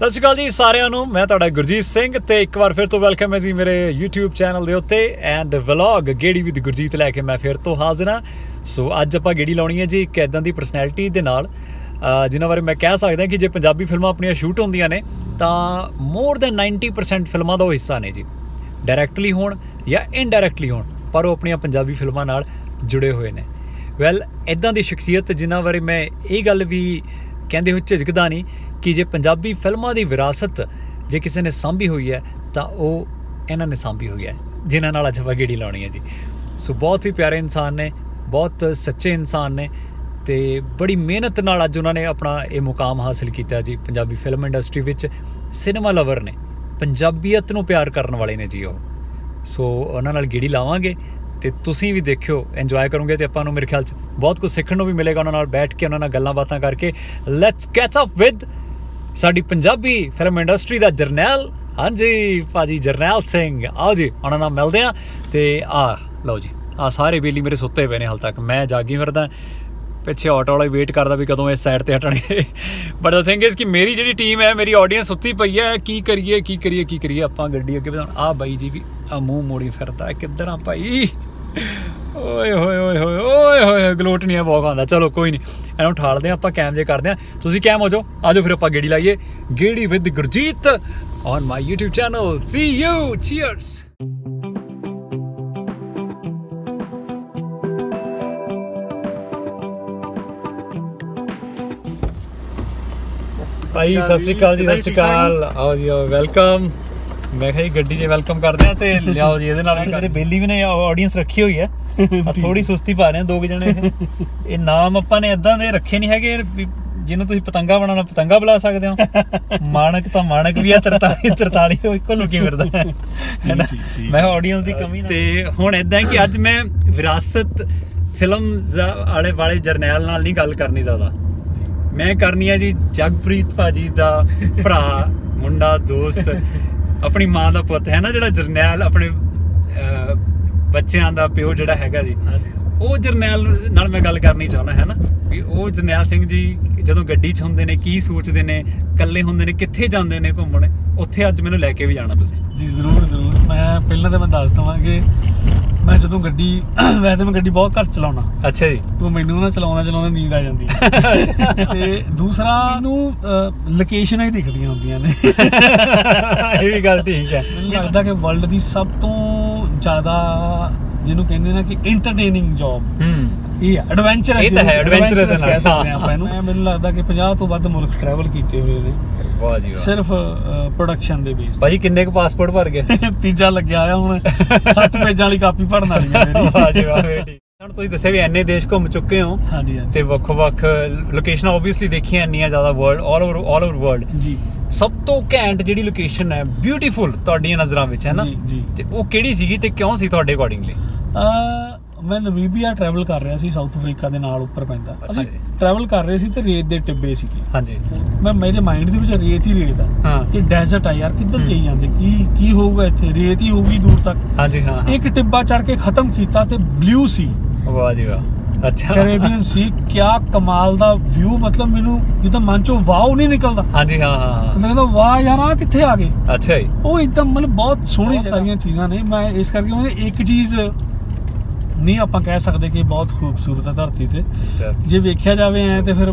ਸਤਿ ਸ਼੍ਰੀ ਅਕਾਲ ਜੀ ਸਾਰਿਆਂ ਨੂੰ। ਮੈਂ ਤੁਹਾਡਾ ਗੁਰਜੀਤ ਸਿੰਘ ਤੇ ਇੱਕ ਵਾਰ ਫਿਰ ਤੋਂ ਵੈਲਕਮ ਹੈ ਜੀ ਮੇਰੇ YouTube ਚੈਨਲ ਦੇ ਉੱਤੇ ਐਂਡ ਵਲੌਗ ਗੇੜੀ ਵਿਦ ਗੁਰਜੀਤ ਲੈ ਕੇ ਮੈਂ ਫਿਰ ਤੋਂ ਹਾਜ਼ਰ ਹਾਂ। ਸੋ ਅੱਜ ਆਪਾਂ ਗੇੜੀ ਲਾਉਣੀ ਹੈ ਜੀ ਇੱਕ ਇੱਦਾਂ ਦੀ ਪਰਸਨੈਲਿਟੀ ਦੇ ਨਾਲ ਜਿਨ੍ਹਾਂ ਬਾਰੇ ਮੈਂ ਕਹਿ ਸਕਦਾ ਕਿ ਜੇ ਪੰਜਾਬੀ ਫਿਲਮਾਂ ਆਪਣੀਆਂ ਸ਼ੂਟ ਹੁੰਦੀਆਂ ਨੇ ਤਾਂ ਮੋਰ ਦੈਨ 90% ਫਿਲਮਾਂ ਦਾ ਉਹ ਹਿੱਸਾ ਨੇ ਜੀ, ਡਾਇਰੈਕਟਲੀ ਹੋਣ ਜਾਂ ਇਨਡਾਇਰੈਕਟਲੀ ਹੋਣ, ਪਰ ਉਹ ਆਪਣੀਆਂ ਪੰਜਾਬੀ ਫਿਲਮਾਂ ਨਾਲ ਜੁੜੇ ਹੋਏ ਨੇ। ਵੈਲ ਇੱਦਾਂ ਦੀ ਸ਼ਖਸੀਅਤ ਜਿਨ੍ਹਾਂ ਬਾਰੇ ਮੈਂ ਇਹ ਗੱਲ ਵੀ ਕਹਿੰਦੇ ਹੋਏ ਝਿਜਕਦਾ ਨਹੀਂ ਕਿ ਜੇ ਪੰਜਾਬੀ ਫਿਲਮਾਂ ਦੀ ਵਿਰਾਸਤ ਜੇ ਕਿਸੇ ਨੇ ਸਾਂਭੀ ਹੋਈ ਹੈ ਤਾਂ ਉਹ ਇਹਨਾਂ ਨੇ ਸਾਂਭੀ ਹੋਈ ਹੈ, ਜਿਨ੍ਹਾਂ ਨਾਲ ਅੱਜ ਆਪਾਂ ਗੇੜੀ ਲਾਉਣੀ ਹੈ ਜੀ। ਸੋ ਬਹੁਤ ਹੀ ਪਿਆਰੇ ਇਨਸਾਨ ਨੇ, ਬਹੁਤ ਸੱਚੇ ਇਨਸਾਨ ਨੇ ਤੇ ਬੜੀ ਮਿਹਨਤ ਨਾਲ ਅੱਜ ਉਹਨਾਂ ਨੇ ਆਪਣਾ ਇਹ ਮੁਕਾਮ ਹਾਸਿਲ ਕੀਤਾ ਜੀ ਪੰਜਾਬੀ ਫਿਲਮ ਇੰਡਸਟਰੀ ਵਿੱਚ। ਸਿਨੇਮਾ ਲਵਰ ਨੇ, ਪੰਜਾਬੀਅਤ ਨੂੰ ਪਿਆਰ ਕਰਨ ਵਾਲੇ ਨੇ ਜੀ ਉਹ। ਸੋ ਉਹਨਾਂ ਨਾਲ ਗੇੜੀ ਲਾਵਾਂਗੇ ਤੇ ਤੁਸੀਂ ਵੀ ਦੇਖਿਓ, ਇੰਜੋਏ ਕਰੋਗੇ ਤੇ ਆਪਾਂ ਨੂੰ ਮੇਰੇ ਖਿਆਲ 'ਚ ਬਹੁਤ ਕੁਝ ਸਿੱਖਣ ਨੂੰ ਵੀ ਮਿਲੇਗਾ ਉਹਨਾਂ ਨਾਲ ਬੈਠ ਕੇ, ਉਹਨਾਂ ਨਾਲ ਗੱਲਾਂ ਬਾਤਾਂ ਕਰਕੇ। ਲੈਟਸ ਕੈਚ ਅਪ ਵਿਦ ਸਾਡੀ ਪੰਜਾਬੀ ਫਿਲਮ ਇੰਡਸਟਰੀ ਦਾ ਜਰਨੈਲ, ਹਾਂਜੀ ਭਾਜੀ ਜਰਨੈਲ ਸਿੰਘ। ਆਓ ਜੀ ਉਹਨਾਂ ਨਾਲ ਮਿਲਦੇ ਹਾਂ। ਤੇ ਲਓ ਜੀ ਸਾਰੇ ਬੇਲੀ ਮੇਰੇ ਸੁੱਤੇ ਪਏ ਨੇ ਹਾਲ ਤੱਕ, ਮੈਂ ਜਾਗੀ ਫਿਰਦਾ, ਪਿੱਛੇ ਆਟੋ ਵਾਲਾ ਵੇਟ ਕਰਦਾ ਵੀ ਕਦੋਂ ਇਸ ਸਾਈਡ 'ਤੇ ਹਟਣਗੇ। ਬਟ ਦ ਥਿੰਗ ਇਜ਼ ਕਿ ਮੇਰੀ ਜਿਹੜੀ ਟੀਮ ਹੈ, ਮੇਰੀ ਆਡੀਅੰਸ ਸੁੱਤੀ ਪਈ ਹੈ। ਕੀ ਕਰੀਏ ਆਪਾਂ ਗੱਡੀ ਅੱਗੇ ਵਧਾਉਣ। ਬਾਈ ਜੀ ਵੀ ਮੂੰਹ ਮੋੜੀ ਫਿਰਦਾ, ਕਿੱਧਰ ਆ ਭਾਈ? ਓਏ ਹੋਏ ਗਲੋਟ ਨਹੀਂ ਆ ਬਹੁਤ ਆਉਂਦਾ। ਚਲੋ ਕੋਈ ਨਹੀਂ, ਇਹਨੂੰ ਉਠਾਲਦੇ ਹਾਂ ਆਪਾਂ, ਕੈਮ ਜੇ ਕਰਦੇ ਹਾਂ। ਤੁਸੀਂ ਕੈਮ ਹੋ ਜਾਓ, ਆ ਜਾਓ ਫਿਰ ਆਪਾਂ ਗੇੜੀ ਲਾਈਏ। ਗੇੜੀ with Gurjeet on my YouTube channel. See you, cheers. ਭਾਈ ਸਤਿ ਸ਼੍ਰੀ ਅਕਾਲ ਜੀ। ਸਤਿ ਸ਼੍ਰੀ ਅਕਾਲ। ਆਓ ਜੀ ਆਓ, ਵੈਲਕਮ। ਮੈਂ ਕਿਹਾ ਜੀ ਗੱਡੀ 'ਚ ਵੈਲਕਮ ਕਰਦੇ ਹਾਂ ਤੇ ਲਿਆਓ ਜੀ। ਇਹਦੇ ਨਾਲ ਮੇਰੇ ਬੇਲੀ ਵੀ ਨੇ ਆਡੀਅੰਸ ਰੱਖੀ ਹੋਈ ਹੈ, ਥੋੜੀ ਸੁਸਤੀ ਪਾ ਰਹੇ ਦੋ ਕੁ ਜਣੇ। ਇਹ ਨਾਮ ਆਪਾਂ ਨੇ ਏਦਾਂ ਦੇ ਰੱਖੇ ਨਹੀਂ ਹੈਗੇ, ਜਿਹਨੂੰ ਤੁਸੀਂ ਪਤੰਗਾ ਬਣਾਉਣਾ ਪਤੰਗਾ ਬੁਲਾ ਸਕਦੇ ਹੋ। ਮਾਣਕ ਤਾਂ ਮਾਣਕ ਵੀ ਆ, 43 ਇੱਕੋ ਲੁਕੀ ਫਿਰਦਾ ਹੈ ਨਾ। ਮੈਂ ਆਡੀਅੰਸ ਦੀ ਕਮੀ ਤੇ ਹੁਣ ਏਦਾਂ ਕਿ ਅੱਜ ਮੈਂ ਵਿਰਾਸਤ ਫਿਲਮ ਵਾਲੇ ਜਰਨੈਲ ਨਾਲ ਨਹੀਂ ਗੱਲ ਕਰਨੀ ਜ਼ਿਆਦਾ, ਮੈਂ ਕਰਨੀ ਹੈ ਜੀ ਜਗਪ੍ਰੀਤ ਭਾਜੀ ਦਾ ਭਰਾ, ਮੁੰਡਾ, ਦੋਸਤ, ਆਪਣੀ ਮਾਂ ਦਾ ਪੁੱਤ ਹੈ ਨਾ, ਜਿਹੜਾ ਜਰਨੈਲ ਆਪਣੇ ਬੱਚਿਆਂ ਦਾ ਪਿਓ ਜਿਹੜਾ ਹੈਗਾ ਜੀ, ਉਹ ਜਰਨੈਲ ਨਾਲ ਮੈਂ ਗੱਲ ਕਰਨੀ ਚਾਹੁੰਦਾ ਹੈ ਨਾ। ਵੀ ਉਹ ਜਰਨੈਲ ਸਿੰਘ ਜੀ ਜਦੋਂ ਗੱਡੀ 'ਚ ਹੁੰਦੇ ਨੇ ਕੀ ਸੋਚਦੇ ਨੇ, ਇਕੱਲੇ ਹੁੰਦੇ ਨੇ, ਕਿੱਥੇ ਜਾਂਦੇ ਨੇ ਘੁੰਮਣ, ਉੱਥੇ ਅੱਜ ਮੈਨੂੰ ਲੈ ਕੇ ਵੀ ਜਾਣਾ ਤੁਸੀਂ ਜੀ। ਜ਼ਰੂਰ। ਮੈਂ ਪਹਿਲਾਂ ਤਾਂ ਮੈਂ ਦੱਸ ਦੇਵਾਂ ਕਿ ਮੈਂ ਜਦੋਂ ਗੱਡੀ, ਵੈਸੇ ਮੈਂ ਗੱਡੀ ਬਹੁਤ ਘੱਟ ਚਲਾਉਣਾ। ਅੱਛਾ ਜੀ। ਉਹ ਮੈਨੂੰ ਨਾ ਚਲਾਉਂਦਾ ਨੀਂਦ ਆ ਜਾਂਦੀ ਤੇ ਦੂਸਰਾ ਨੂੰ ਲੋਕੇਸ਼ਨਾਂ ਹੀ ਦਿਖਦੀਆਂ ਹੁੰਦੀਆਂ ਨੇ। ਇਹ ਵੀ ਗੱਲ ਠੀਕ ਹੈ। ਮੈਨੂੰ ਲੱਗਦਾ ਕਿ ਵਰਲਡ ਦੀ ਸਭ ਤੋਂ ਜ਼ਿਆਦਾ ਜਿਹਨੂੰ ਕਹਿੰਦੇ ਨਾ ਕਿ ਇੰਟਰਟੇਨਿੰਗ ਜੌਬ ਇਹ ਹੈ, ਐਡਵੈਂਚਰਸ। ਇਹ ਤਾਂ ਹੈ, ਐਡਵੈਂਚਰਸ ਕਹਿ ਸਕਦੇ ਆਪਾਂ ਇਹਨੂੰ। ਮੈਨੂੰ ਲੱਗਦਾ ਕਿ 50 ਤੋਂ ਵੱਧ ਮੁਲਕ ਟਰੈਵਲ ਕੀਤੇ ਹੋਏ ਨੇ। ਵਾਹ ਜੀ ਵਾਹ। ਸਿਰਫ ਪ੍ਰੋਡਕਸ਼ਨ ਦੇ ਬੇਸ। ਭਾਜੀ ਕਿੰਨੇ ਕੁ ਪਾਸਪੋਰਟ ਭਰ ਗਏ? ਤੀਜਾ ਲੱਗਿਆ ਹੋਇਆ ਹੁਣ, 7 ਪੇਜਾਂ ਵਾਲੀ ਕਾਪੀ ਭਰਨ ਵਾਲੀ ਹੈ ਮੇਰੀ। ਵਾਹ ਜੀ ਵਾਹ। ਹੁਣ ਤੁਸੀਂ ਦੱਸਿਆ ਵੀ ਇੰਨੇ ਦੇਸ਼ ਘੁੰਮ ਚੁੱਕੇ ਹੋ। ਹਾਂਜੀ। ਤੇ ਵੱਖ-ਵੱਖ ਲੋਕੇਸ਼ਨਾਂ ਓਬਵੀਅਸਲੀ ਦੇਖੀਆਂ ਇੰਨੀਆਂ ਜ਼ਿਆਦਾ, ਵਰਲਡ ਆਲ ਓਵਰ ਵਰਲਡ ਜੀ। ਸਭ ਤੋਂ ਘੈਂਟ ਜਿਹੜੀ ਲੋਕੇਸ਼ਨ ਹੈ, ਬਿਊਟੀਫੁਲ ਤੁਹਾਡੀਆਂ ਨਜ਼ਰਾਂ ਵਿੱਚ ਹੈ ਨਾ ਜੀ, ਤੇ ਉਹ ਕਿਹੜੀ ਸੀਗੀ ਤੇ ਕਿਉਂ ਸੀ ਤੁਹਾਡੇ ਅਕੋਰਡਿੰਗਲੀ? ਮੈਂ ਨਮੀਬੀਆ ਟਰੈਵਲ ਕਰ ਰਿਹਾ ਸੀ, ਸਾਊਥ ਅਫਰੀਕਾ ਦੇ ਨਾਲ ਉੱਪਰ ਪੈਂਦਾ। ਅਸੀਂ ਟਰੈਵਲ ਕਰ ਰਹੇ ਸੀ ਤੇ ਰੇਤ ਦੇ ਟਿੱਬੇ ਸੀਗੇ। ਹਾਂਜੀ। ਮੇਰੇ ਮਾਈਂਡ ਦੇ ਵਿੱਚ ਰੇਤ ਹੀ ਰੇਤ ਆ ਕਿ ਡੈਜ਼ਰਟ ਆ ਯਾਰ, ਕਿੱਧਰ ਜਾਈ ਜਾਂਦੇ, ਕੀ ਹੋਊਗਾ ਇੱਥੇ, ਰੇਤ ਹੀ ਹੋਊਗੀ ਦੂਰ ਤੱਕ। ਹਾਂਜੀ ਹਾਂ। ਇੱਕ ਟਿੱਬਾ ਚੜ ਕੇ ਖਤਮ ਕੀਤਾ ਤੇ ਬਲੂ ਸੀ। ਵਾਹ ਜੀ ਵਾਹ। ਅੱਛਾ। ਕੈਰੇਬੀਅਨ ਸੀ, ਕਿਆ ਕਮਾਲ ਦਾ ਵਿਊ, ਮਤਲਬ ਮੈਨੂੰ ਜਿੱਦਾਂ ਮਨ ਚੋਂ ਵਾਓ ਨਹੀਂ ਨਿਕਲਦਾ। ਹਾਂਜੀ ਹਾਂ। ਮਤਲਬ ਕਹਿੰਦਾ ਵਾਹ ਯਾਰ ਆ ਕਿੱਥੇ ਆ ਗਏ। ਅੱਛਾ ਜੀ। ਉਹ ਇੱਕਦਮ ਮਤਲਬ ਬਹੁਤ ਸੋਹਣੀ ਸਾਰੀਆਂ ਚੀਜ਼ਾਂ ਨੇ। ਮੈਂ ਇਸ ਕਰਕੇ ਇੱਕ ਚੀਜ਼ ਨਹੀਂ ਆਪਾਂ ਕਹਿ ਸਕਦੇ ਕਿ ਬਹੁਤ ਖੂਬਸੂਰਤ ਹੈ ਧਰਤੀ ਤੇ। ਜੇ ਵੇਖਿਆ ਜਾਵੇ ਐ ਤੇ ਫਿਰ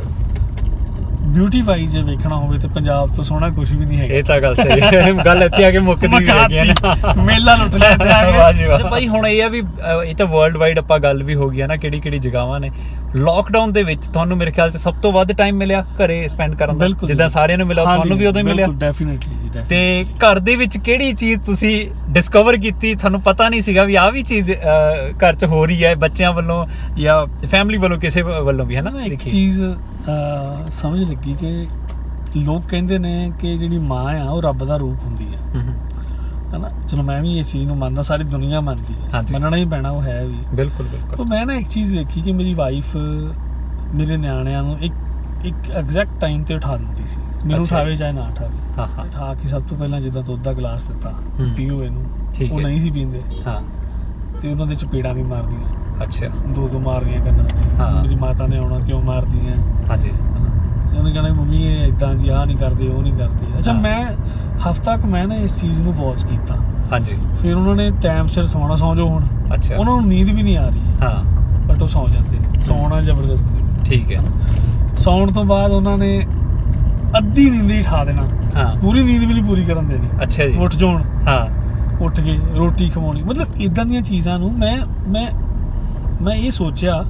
ਬਿਊਟੀ ਵਾਈਜ਼ ਜੇ ਵੇਖਣਾ ਹੋਵੇ ਤੇ ਪੰਜਾਬ ਤੋਂ ਸੋਹਣਾ ਕੁਝ ਵੀ ਨਹੀਂ ਹੈਗਾ। ਇਹ ਤਾਂ ਗੱਲ ਸਹੀ ਹੈ। ਗੱਲ ਇੱਥੇ ਆ ਕੇ ਮੁੱਕਦੀ ਵੀ ਹੈਗੀ ਹੈ, ਮੇਲਾ ਲੁੱਟ ਲਿਆ ਭਾਈ। ਹੁਣ ਇਹ ਆ ਵੀ ਇਹ ਤਾਂ ਵਰਲਡ ਵਾਈਡ ਆਪਾਂ ਗੱਲ ਵੀ ਹੋ ਗਈ ਹੈ ਨਾ, ਕਿਹੜੀ ਜਗ੍ਹਾਵਾਂ ਨੇ। ਲੋਕਡਾਊਨ ਦੇ ਵਿੱਚ ਤੁਹਾਨੂੰ ਮੇਰੇ ਖਿਆਲ 'ਚ ਸਭ ਤੋਂ ਵੱਧ ਟਾਈਮ ਮਿਲਿਆ ਘਰੇ ਸਪੈਂਡ ਕਰਨ ਦਾ, ਜਿੱਦਾਂ ਸਾਰਿਆਂ ਨੂੰ ਮਿਲਿਆ ਤੁਹਾਨੂੰ ਵੀ ਉਦੋਂ ਹੀ ਮਿਲਿਆ। ਡੈਫੀਨੇਟਲੀ। ਤੇ ਘਰ ਦੇ ਵਿੱਚ ਕਿਹੜੀ ਚੀਜ਼ ਤੁਸੀਂ ਡਿਸਕਵਰ ਕੀਤੀ, ਤੁਹਾਨੂੰ ਪਤਾ ਨਹੀਂ ਸੀਗਾ ਵੀ ਆਹ ਵੀ ਚੀਜ਼ ਘਰ 'ਚ ਹੋ ਰਹੀ ਹੈ, ਬੱਚਿਆਂ ਵੱਲੋਂ ਜਾਂ ਫੈਮਿਲੀ ਵੱਲੋਂ, ਕਿਸੇ ਵੱਲੋਂ ਵੀ ਹੈ ਨਾ? ਇੱਕ ਚੀਜ਼ ਸਮਝ ਲੱਗੀ ਕਿ ਲੋਕ ਕਹਿੰਦੇ ਨੇ ਕਿ ਜਿਹੜੀ ਮਾਂ ਆ ਉਹ ਰੱਬ ਦਾ ਰੂਪ ਹੁੰਦੀ ਹੈ ਨਾ। ਚਲੋ ਮੈਂ ਵੀ ਇਸ ਚੀਜ਼ ਨੂੰ ਮੰਨਦਾ, ਸਾਰੀ ਦੁਨੀਆ ਮੰਨਦੀ ਹੈ, ਮੰਨਣਾ ਹੀ ਪੈਣਾ, ਉਹ ਹੈ ਵੀ। ਬਿਲਕੁਲ। ਮੈਂ ਨਾ ਇੱਕ ਚੀਜ਼ ਵੇਖੀ ਕਿ ਮੇਰੀ ਵਾਈਫ ਮੇਰੇ ਨਿਆਣਿਆਂ ਨੂੰ ਇੱਕ ਐਗਜ਼ੈਕਟ ਟਾਈਮ ਤੇ ਉਠਾ ਦਿੰਦੀ ਸੀ, ਮੈਨੂੰ ਉਠਾਵੇ ਚਾਹੇ ਨਾ ਉਠਾਵੇ। ਉਠਾ ਕੇ ਸਭ ਤੋਂ ਪਹਿਲਾਂ ਜਿੱਦਾਂ ਦੁੱਧ ਦਾ ਗਲਾਸ ਦਿੱਤਾ, ਪੀਓ ਇਹਨੂੰ, ਉਹ ਨਹੀਂ ਸੀ ਪੀਂਦੇ ਤੇ ਉਹਨਾਂ ਦੇ ਚਪੇੜਾਂ ਵੀ ਮਾਰਦੀਆਂ। ਅੱਛਾ। ਦੋ ਮਾਰਦੀਆਂ ਕੰਨਾਂ ਤੇ। ਮੇਰੀ ਮਾਤਾ ਨੇ ਆਉਣਾ, ਕਿਉਂ ਮਾਰਦੀਆਂ? ਹਾਂਜੀ। ਉਹਨੇ ਕਹਿਣਾ ਮੰਮੀ ਇਹ ਇੱਦਾਂ ਜੀ ਆਹ ਨਹੀਂ ਕਰਦੇ ਉਹ ਨਹੀਂ ਕਰਦੇ। ਅੱਛਾ ਮੈਂ ਹਫ਼ਤਾ ਕੁ ਮੈਂ ਨਾ ਇਸ ਚੀਜ਼ ਨੂੰ ਵਾਚ ਕੀਤਾ। ਹਾਂਜੀ। ਫਿਰ ਉਹਨਾਂ ਨੇ ਟਾਈਮ ਸਿਰ ਸੌਣਾ, ਸੌਂ ਜਾਓ ਹੁਣ। ਅੱਛਾ। ਉਹਨਾਂ ਨੂੰ ਨੀਂਦ ਵੀ ਨਹੀਂ ਆ ਰਹੀ। ਹਾਂ। ਬਟ ਉਹ ਸੌਂ ਜਾਂਦੇ, ਸੌਣਾ ਜ਼ਬਰਦਸਤੀ। ਠੀਕ ਹੈ। ਸੌਣ ਤੋਂ ਬਾਅਦ ਉਹਨਾਂ ਨੇ ਅੱਧੀ ਨੀਂਦ ਹੀ ਠਾ ਦੇਣਾ। ਹਾਂ। ਪੂਰੀ ਨੀਂਦ ਵੀ ਨਹੀਂ ਪੂਰੀ ਕਰਨ ਦੇਣੀ। ਅੱਛਾ ਜੀ। ਉੱਠ ਜਾਣ। ਹਾਂ। ਉੱਠ ਕੇ ਰੋਟੀ ਖਵਾਉਣੀ। ਮਤਲਬ ਇੱਦਾਂ ਦੀਆਂ ਚੀਜ਼ਾਂ ਨੂੰ ਮੈਂ ਇਹ ਸੋਚਿਆ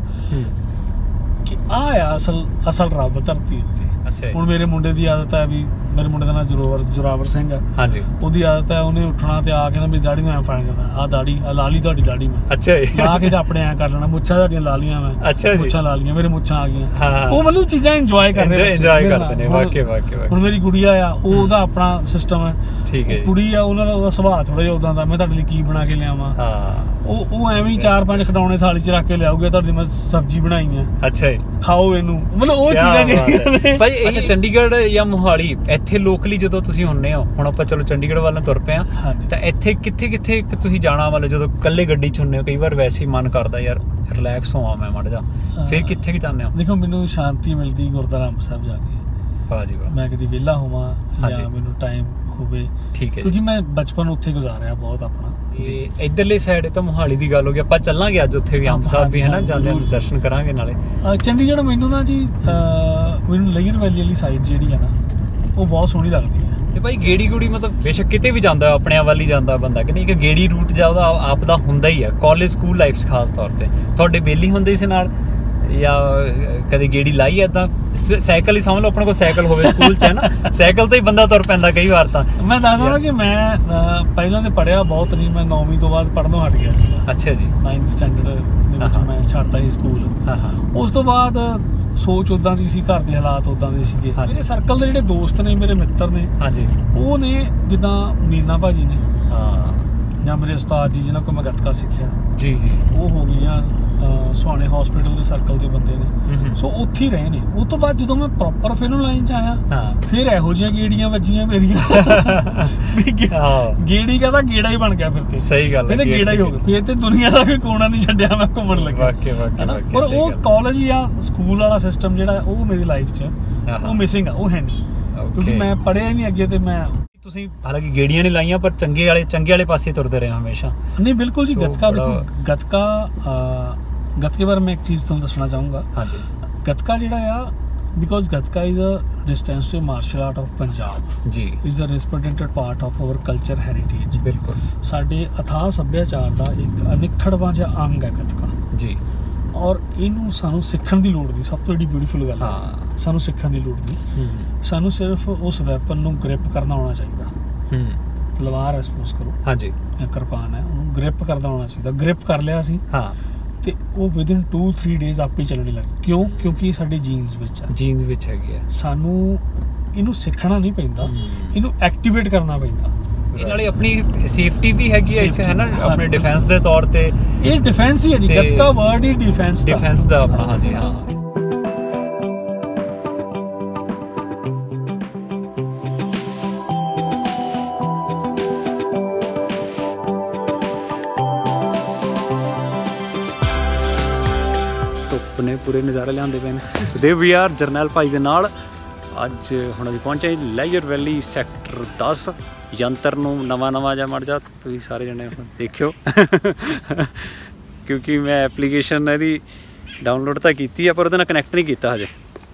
ਕਿ ਆਹ ਆ ਅਸਲ ਰੱਬ ਧਰਤੀ ਉੱਤੇ। ਅੱਛਾ। ਹੁਣ ਮੇਰੇ ਮੁੰਡੇ ਦੀ ਆਦਤ ਹੈ ਵੀ, ਮੇਰੇ ਮੁੰਡੇ ਦਾ ਨਾਂ ਜ਼ੋਰਾਵਰ ਸਿੰਘ ਆ। ਹਾਂਜੀ। ਉਹਦੀ ਆਦਤ ਹੈ ਉਹਨੇ ਉੱਠਣਾ ਤੇ ਆ ਕੇ ਨਾ ਮੇਰੀ ਦਾੜੀ ਨੂੰ ਐਂ ਫੜ ਲੈਣਾ, ਆਹ ਦਾੜੀ ਆ ਲਾ ਲਈ ਤੁਹਾਡੀ ਦਾੜੀ ਮੈਂ। ਅੱਛਾ ਜੀ। ਲਾ ਕੇ ਤੇ ਆਪਣੇ ਐਂ ਕਰ ਲੈਣਾ, ਮੁੱਛਾਂ ਤੁਹਾਡੀਆਂ ਲਾ ਲੀਆਂ ਮੈਂ। ਅੱਛਾ ਜੀ। ਮੁੱਛਾਂ ਲਾ ਲੀਆਂ, ਮੇਰੇ ਮੁੱਛਾਂ ਆ ਗਈਆਂ। ਉਹ ਮਤਲਬ ਚੀਜ਼ਾਂ ਇੰਜੋਏ ਕਰ ਰਹੇ, ਇੰਜੋਏ ਕਰਦੇ ਨੇ। ਵਾਕਿਆ ਹੁਣ ਮੇਰੀ ਗੁੜੀਆ ਆ, ਉਹਦਾ ਆਪਣਾ ਸਿਸਟਮ ਹੈ। ਠੀਕ ਹੈ। ਕੁੜੀ ਆ, ਉਹਨਾਂ ਦਾ ਸੁਭਾਅ ਥੋੜਾ ਜਿਹਾ ਉਦਾਂ ਦਾ, ਮੈਂ ਤੁਹਾਡੇ ਲਈ ਕੀ ਬਣਾ ਕੇ ਲਿਆਵਾਂ। ਉਹ ਐਵੇਂ ਹੀ 4-5 ਖਿਡੌਣੇ ਥਾਲੀ 'ਚ ਰੱਖ ਕੇ ਲਿਆਊਗਾ, ਤੁਹਾਡੀ ਮੈਂ ਸਬਜ਼ੀ ਬਣਾਈ ਆ। ਅੱਛਾ ਜੀ। ਖਾਓ ਇਹਨੂੰ, ਮਤਲਬ ਉਹ ਚੀਜ਼ਾਂ ਜਿਹੜੀਆਂ ਭਾਈ। ਅੱਛਾ, ਚੰਡੀਗੜ੍ਹ ਜਾਂ ਮੋਹਾਲੀ ਇੱਥੇ ਲੋਕਲੀ ਜਦੋਂ ਤੁਸੀਂ ਹੁੰਨੇ ਹੋ, ਹੁਣ ਆਪਾਂ ਚਲੋ ਚੰਡੀਗੜ੍ਹ ਵੱਲ ਤੁਰ ਪਏ ਆ, ਤਾਂ ਇੱਥੇ ਕਿੱਥੇ ਤੁਸੀਂ ਜਾਣਾ, ਮਤਲਬ ਜਦੋਂ ਇਕੱਲੇ ਗੱਡੀ 'ਚ ਹੁੰਨੇ ਹੋ, ਕਈ ਵਾਰ ਵੈਸੇ ਹੀ ਮਨ ਕਰਦਾ ਯਾਰ ਰਿਲੈਕਸ ਹੋਵਾਂ ਮੈਂ ਮਾੜਾ ਜਿਹਾ, ਫਿਰ ਕਿੱਥੇ ਕਿ ਜਾਂਦੇ ਹੋ? ਦੇਖੋ ਮੈਨੂੰ ਸ਼ਾਂਤੀ ਮਿਲਦੀ ਗੁਰਦੁਆਰਾ ਅੰਬ ਸਾਹਿਬ ਜਾ ਕੇ। ਵਾਹ ਜੀ ਵਾਹ। ਮੈਂ ਕਦੀ ਵਿਹਲਾ ਹੋਵਾਂ ਜਾਂ ਮੈਨੂੰ ਟਾਈਮ ਹੋਵੇ। ਠੀਕ ਹੈ। ਕਿਉਂਕਿ ਮੈਂ ਬਚਪਨ ਉੱਥੇ ਗੁਜ਼ਾਰਿਆ ਬਹੁਤ ਆਪਣਾ। ਜੀ। ਇੱਧਰਲੀ ਸਾਈਡ ਤਾਂ ਮੋਹਾਲੀ ਦੀ ਗੱਲ ਹੋ ਗਈ, ਆਪਾਂ ਚੱਲਾਂਗੇ ਅੱਜ ਉੱਥੇ ਵੀ ਅੰਬ ਸਾਹਿਬ ਵੀ ਹੈ ਨਾ, ਜਾਂਦੇ ਨੂੰ ਦਰਸ਼ਨ ਕਰਾਂਗੇ ਨਾਲੇ। ਚੰਡੀਗੜ੍ਹ ਮੈਨੂੰ ਨਾ ਜੀ ਮੈਨੂੰ ਲੇਅਰ ਵੈਲੀ ਵਾਲੀ ਸਾਈਡ ਜਿਹੜੀ ਆ ਨਾ, ਉਹ ਬਹੁਤ ਸੋਹਣੀ ਲੱਗਦੀ ਹੈ। ਤੇ ਭਾਈ ਗੇੜੀ ਗੂੜੀ ਮਤਲਬ ਬੇਸ਼ੱਕ ਕਿਤੇ ਵੀ ਜਾਂਦਾ, ਆਪਣੇ ਵੱਲ ਹੀ ਜਾਂਦਾ ਬੰਦਾ ਕਿ ਨਹੀਂ, ਕਿ ਗੇੜੀ ਰੂਟ ਜਾ ਉਹਦਾ ਆਪ ਦਾ ਹੁੰਦਾ ਹੀ ਆ। ਕਾਲਜ ਸਕੂਲ ਲਾਈਫ 'ਚ ਖਾਸ ਤੌਰ 'ਤੇ ਤੁਹਾਡੇ ਬੇਲੀ ਹੁੰਦੇ ਸੀ ਨਾਲ, ਜਾਂ ਕਦੇ ਗੇੜੀ ਲਾਈ ਏਦਾਂ? ਸਾਈਕਲ ਹੀ ਸਮਝ ਲਓ, ਆਪਣੇ ਕੋਲ ਸਾਈਕਲ ਹੋਵੇ ਸਕੂਲ 'ਚ, ਹੈ ਨਾ, ਸਾਈਕਲ ਤੇ ਹੀ ਬੰਦਾ ਤੁਰ ਪੈਂਦਾ ਕਈ ਵਾਰ ਤਾਂ। ਮੈਂ ਦੱਸਦਾ ਨਾ ਕਿ ਮੈਂ ਪਹਿਲਾਂ ਤੇ ਪੜ੍ਹਿਆ ਬਹੁਤ ਨਹੀਂ, ਮੈਂ 9ਵੀਂ ਤੋਂ ਬਾਅਦ ਪੜ੍ਹਨੋਂ ਹਟ ਗਿਆ ਸੀ। ਅੱਛਾ ਜੀ। 9th ਸਟੈਂਡਰਡ ਦੇ ਵਿੱਚ ਮੈਂ ਛੱਡਤਾ ਸੀ ਸਕੂਲ। ਉਸ ਤੋਂ ਬਾਅਦ ਸੋਚ ਉੱਦਾਂ ਦੀ ਸੀ, ਘਰ ਦੇ ਹਾਲਾਤ ਉੱਦਾਂ ਦੇ ਸੀਗੇ। ਮੇਰੇ ਸਰਕਲ ਦੇ ਜਿਹੜੇ ਦੋਸਤ ਨੇ, ਮੇਰੇ ਮਿੱਤਰ ਨੇ, ਹਾਂਜੀ, ਉਹ ਨੇ ਜਿੱਦਾਂ ਮੀਨਾ ਭਾਜੀ ਨੇ, ਜਾਂ ਮੇਰੇ ਉਸਤਾਦ ਜੀ ਜਿਹਨਾਂ ਕੋਲ ਮੈਂ ਗੱਤਕਾ ਸਿੱਖਿਆ। ਜੀ ਜੀ। ਉਹ ਹੋ ਗਈਆਂ ਸੁਹਾਣੇ ਹਸਪੀਟਲ ਦੇ ਸਰਕਲ ਦੇ ਬੰਦੇ ਨੇ। ਸੋ ਉੱਥੇ ਹੀ ਰਹੇ ਨੇ। ਉਸ ਤੋਂ ਬਾਅਦ ਜਦੋਂ ਮੈਂ ਪ੍ਰੋਪਰ ਫਿਲਮ ਲਾਈਨ 'ਚ ਆਇਆ, ਫਿਰ ਇਹੋ ਜਿਹੀਆਂ ਗੇੜੀਆਂ ਵੱਜੀਆਂ ਮੇਰੀਆਂ। ਗੇੜੀ ਦਾ ਤਾਂ ਗੇੜਾ ਹੀ ਬਣ ਗਿਆ ਫਿਰ ਤੇ। ਸਹੀ ਗੱਲ ਹੈ। ਫਿਰ ਗੇੜਾ ਹੀ ਹੋ ਗਿਆ, ਫਿਰ ਤੇ ਦੁਨੀਆ ਦਾ ਕੋਈ ਕੋਨਾ ਨਹੀਂ ਛੱਡਿਆ ਮੈਂ ਘੁੰਮਣ ਲੱਗਿਆ। ਪਰ ਉਹ ਕਾਲਜ ਜਾਂ ਸਕੂਲ ਵਾਲਾ ਸਿਸਟਮ ਜਿਹੜਾ ਉਹ ਮੇਰੀ ਲਾਈਫ 'ਚ ਉਹ ਮਿਸਿੰਗ ਆ, ਉਹ ਹੈ ਨਹੀਂ, ਕਿਉਂਕਿ ਮੈਂ ਪੜ੍ਹਿਆ ਹੀ ਨਹੀਂ ਅੱਗੇ। ਤੇ ਮੈਂ ਤੁਸੀਂ ਹਾਲਾਂਕਿ ਗੇੜੀਆਂ ਨਹੀਂ ਲਾਈਆਂ, ਪਰ ਚੰਗੇ ਵਾਲੇ ਪਾਸੇ ਤੁਰਦੇ ਰਹੇ ਹਮੇਸ਼ਾ। ਨਹੀਂ ਬਿਲਕੁਲ ਜੀ। ਗੱਤਕਾ ਦੇਖੋ, ਗੱਤਕੇ ਬਾਰੇ ਮੈਂ ਇੱਕ ਚੀਜ਼ ਤੁਹਾਨੂੰ ਦੱਸਣਾ ਚਾਹੂੰਗਾ। ਹਾਂਜੀ। ਗੱਤਕਾ ਜਿਹੜਾ ਆ, because gatka is a distinctive martial art of Punjab. ਜੀ। Is a representative part of our culture heritage. ਬਿਲਕੁਲ। ਸਾਡੇ ਅਥਾਹ ਸੱਭਿਆਚਾਰ ਦਾ ਇੱਕ ਅਨਿੱਖੜਵਾਂ ਜਿਹਾ ਅੰਗ ਹੈ ਗੱਤਕਾ। ਜੀ। ਔਰ ਇਹਨੂੰ ਸਾਨੂੰ ਸਿੱਖਣ ਦੀ ਲੋੜ ਨਹੀਂ, ਸਭ ਤੋਂ ਜਿਹੜੀ ਬਿਊਟੀਫੁਲ ਗੱਲ ਹੈ, ਸਾਨੂੰ ਸਿੱਖਣ ਦੀ ਲੋੜ ਨਹੀਂ। ਸਾਨੂੰ ਸਿਰਫ ਉਸ ਵੈਪਨ ਨੂੰ ਗ੍ਰਿਪ ਕਰਨਾ ਆਉਣਾ ਚਾਹੀਦਾ। ਤਲਵਾਰ ਹੈ ਸਪੋਜ਼ ਕਰੋ, ਹਾਂਜੀ, ਜਾਂ ਕਿਰਪਾਨ ਹੈ, ਉਹਨੂੰ ਗ੍ਰਿਪ ਕਰਨਾ ਆਉਣਾ ਚਾਹੀਦਾ। ਗ੍ਰਿਪ ਕਰ ਲਿਆ ਸੀ, ਹਾਂ, ਤੇ ਉਹ ਵਿਦਿਨ 2-3 ਡੇਜ਼ ਆਪੇ ਚੱਲਣੇ ਲੱਗ। ਕਿਉਂ? ਕਿਉਂਕਿ ਸਾਡੇ ਜੀਨਸ ਵਿੱਚ ਹੈ। ਜੀਨਸ ਵਿੱਚ ਹੈਗੀ ਆ। ਸਾਨੂੰ ਇਹਨੂੰ ਸਿੱਖਣਾ ਨਹੀਂ ਪੈਂਦਾ, ਇਹਨੂੰ ਐਕਟੀਵੇਟ ਕਰਨਾ ਪੈਂਦਾ। ਇਹ ਨਾਲੇ ਆਪਣੀ ਸੇਫਟੀ ਵੀ ਹੈਗੀ ਹੈ ਨਾ, ਆਪਣੇ ਡਿਫੈਂਸ ਦੇ ਤੌਰ ਤੇ। ਇਹ ਡਿਫੈਂਸ ਹੀ ਹੈ ਜੀ, ਗੱਤਕਾ ਵਰਡ ਹੀ ਡਿਫੈਂਸ ਦਾ ਆਪਣਾ। ਹਾਂਜੀ ਹਾਂ। ਧੁੱਪ ਨੇ ਪੂਰੇ ਨਜ਼ਾਰੇ ਲਿਆਂਦੇ ਪਏ ਨੇ। ਦੇ ਵੀ ਆਰ ਜਰਨੈਲ ਭਾਈ ਦੇ ਨਾਲ ਅੱਜ ਹੁਣ ਅਸੀਂ ਪਹੁੰਚੇ ਲੇਅਰ ਵੈਲੀ ਸੈਕਟਰ 10। ਯੰਤਰ ਨੂੰ ਨਵਾਂ ਜਿਹਾ ਮੜ ਜਾ, ਤੁਸੀਂ ਸਾਰੇ ਜਣੇ ਦੇਖਿਓ, ਕਿਉਂਕਿ ਮੈਂ ਐਪਲੀਕੇਸ਼ਨ ਇਹਦੀ ਡਾਊਨਲੋਡ ਤਾਂ ਕੀਤੀ ਆ, ਪਰ ਉਹਦੇ ਨਾਲ ਕਨੈਕਟ ਨਹੀਂ ਕੀਤਾ ਹਜੇ।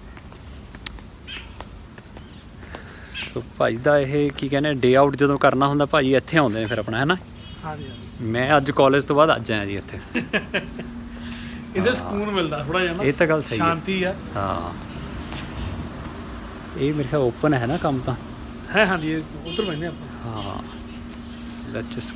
ਸੋ ਭਾਈ ਦਾ ਇਹ ਕੀ ਕਹਿੰਦੇ, ਡੇ ਆਊਟ ਜਦੋਂ ਕਰਨਾ ਹੁੰਦਾ ਭਾਜੀ ਇੱਥੇ ਆਉਂਦੇ ਨੇ ਫਿਰ ਆਪਣਾ, ਹੈ ਨਾ। ਹਾਂਜੀ। ਮੈਂ ਅੱਜ ਕਾਲਜ ਤੋਂ ਬਾਅਦ ਅੱਜ ਆਇਆ ਜੀ ਇੱਥੇ। ਇਹਦੇ ਸਕੂਨ ਮਿਲਦਾ ਥੋੜਾ ਜਿਹਾ ਨਾ। ਇਹ ਤਾਂ ਗੱਲ ਸਹੀ ਹੈ, ਸ਼ਾਂਤੀ ਆ। ਹਾਂ। ਇਹ ਮੇਰੇ ਖਿਆਲ ਓਪਨ ਹੈ ਨਾ ਕੰਮ ਤਾਂ ਹੈ। ਹਾਂਜੀ, ਉੱਧਰ ਬੈਠੇ ਆਪਾਂ। ਹਾਂ। ਲੈਟਸ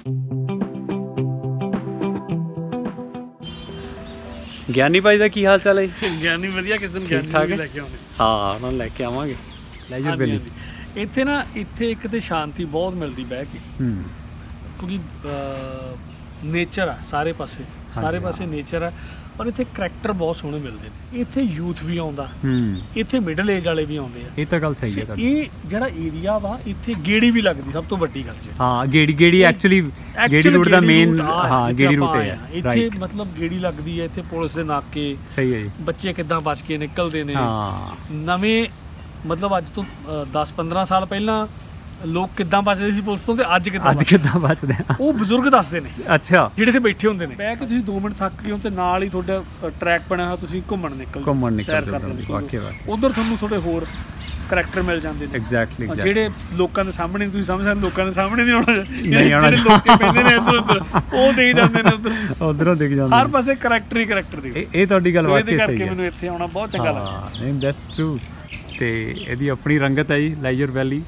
ਗਿਆਨੀ ਭਾਈ ਦਾ ਕੀ ਹਾਲ ਚਾਲ ਹੈ? ਗਿਆਨੀ ਵਧੀਆ, ਕਿਸ ਦਿਨ ਗਿਆਨੀ ਲੈ ਕੇ ਆਉਂਦੇ। ਹਾਂ, ਉਹਨਾਂ ਨੂੰ ਲੈ ਕੇ ਆਵਾਂਗੇ। ਲੈ ਜਾਓ ਬਿੱਲੀ। ਇੱਥੇ ਨਾ, ਇੱਥੇ ਇੱਕ ਤੇ ਸ਼ਾਂਤੀ ਬਹੁਤ ਮਿਲਦੀ ਬਹਿ ਕੇ, ਕਿਉਂਕਿ ਨੇਚਰ ਆ ਸਾਰੇ ਪਾਸੇ ਨੇਚਰ ਆ। ਔਰ ਇੱਥੇ ਕਰੈਕਟਰ ਬਹੁਤ ਸੋਹਣੇ ਮਿਲਦੇ ਨੇ। ਇੱਥੇ ਯੂਥ ਵੀ ਆਉਂਦਾ, ਇੱਥੇ ਮਿਡਲ ਏਜ ਵਾਲੇ ਵੀ ਆਉਂਦੇ ਆ। ਇਹ ਤਾਂ ਗੱਲ ਸਹੀ ਹੈ। ਇਹ ਜਿਹੜਾ ਏਰੀਆ ਵਾ, ਇੱਥੇ ਗੇੜੀ ਵੀ ਲੱਗਦੀ, ਸਭ ਤੋਂ ਵੱਡੀ ਗੱਲ ਜੀ। ਹਾਂ, ਗੇੜੀ ਐਕਚੁਅਲੀ ਗੇੜੀ ਰੂਟ ਦਾ ਮੇਨ, ਹਾਂ, ਗੇੜੀ ਰੂਟ ਹੈ ਇੱਥੇ। ਮਤਲਬ ਗੇੜੀ ਲੱਗਦੀ ਹੈ ਇੱਥੇ, ਪੁਲਿਸ ਦੇ ਨਾਕੇ। ਸਹੀ ਹੈ ਜੀ। ਬੱਚੇ ਕਿੱਦਾਂ ਬਚ ਕੇ ਨਿਕਲਦੇ ਨੇ, ਨਵੇਂ ਮਤਲਬ ਅੱਜ ਤੋਂ 10-15 ਸਾਲ ਪਹਿਲਾਂ ਲੋਕ ਕਿੱਦਾਂ ਬਚਦੇ ਸੀ ਪੁਲਿਸ ਤੋਂ ਤੇ ਅੱਜ ਕਿੱਦਾਂ ਬਚਦੇ ਆ ਉਹ ਬਜ਼ੁਰਗ ਦੱਸਦੇ ਨੇ। ਅੱਛਾ, ਜਿਹੜੇ ਇੱਥੇ ਬੈਠੇ ਹੁੰਦੇ ਨੇ, ਬਹਿ ਕੇ ਤੁਸੀਂ 2 ਮਿੰਟ ਥੱਕ ਗਏ ਹੋ ਤੇ ਨਾਲ ਹੀ ਤੁਹਾਡਾ ਟਰੈਕ ਬਣਿਆ ਹੋਇਆ, ਤੁਸੀਂ ਘੁੰਮਣ ਨਿਕਲ ਉਧਰ ਤੁਹਾਨੂੰ ਥੋੜੇ ਹੋਰ ਕਰੈਕਟਰ ਮਿਲ ਜਾਂਦੇ ਨੇ। ਐਗਜ਼ੈਕਟਲੀ ਜਿਹੜੇ ਲੋਕਾਂ ਦੇ ਸਾਹਮਣੇ ਤੁਸੀਂ ਸਮਝ ਸਕਦੇ, ਲੋਕਾਂ ਦੇ ਸਾਹਮਣੇ ਨਹੀਂ ਆਉਣਾ, ਜਿਹੜੇ ਲੋਕੀ ਪੈਂਦੇ ਨੇ ਇੱਧਰ ਉੱਧਰ ਉਹ ਦੇਖ ਜਾਂਦੇ ਨੇ, ਉਧਰੋਂ ਦਿਖ ਜਾਂਦੇ ਹਰ ਪਾਸੇ ਕਰੈਕਟਰ ਹੀ ਕਰੈਕਟਰ ਦੇ। ਇਹ ਤੁਹਾਡੀ ਗੱਲ ਵਾਕਈ ਸਹੀ ਹੈ, ਕਰਕੇ ਮੈਨੂੰ ਇੱਥੇ ਆਉਣਾ ਬਹੁਤ ਚੰਗਾ ਲੱਗਦਾ। ਨਹੀਂ ਦੈਟਸ ਟਰੂ। ਤੇ ਇਹਦੀ ਆਪਣੀ ਰੰਗਤ ਹੈ ਜੀ ਲਾਈਜਰ ਵੈਲੀ।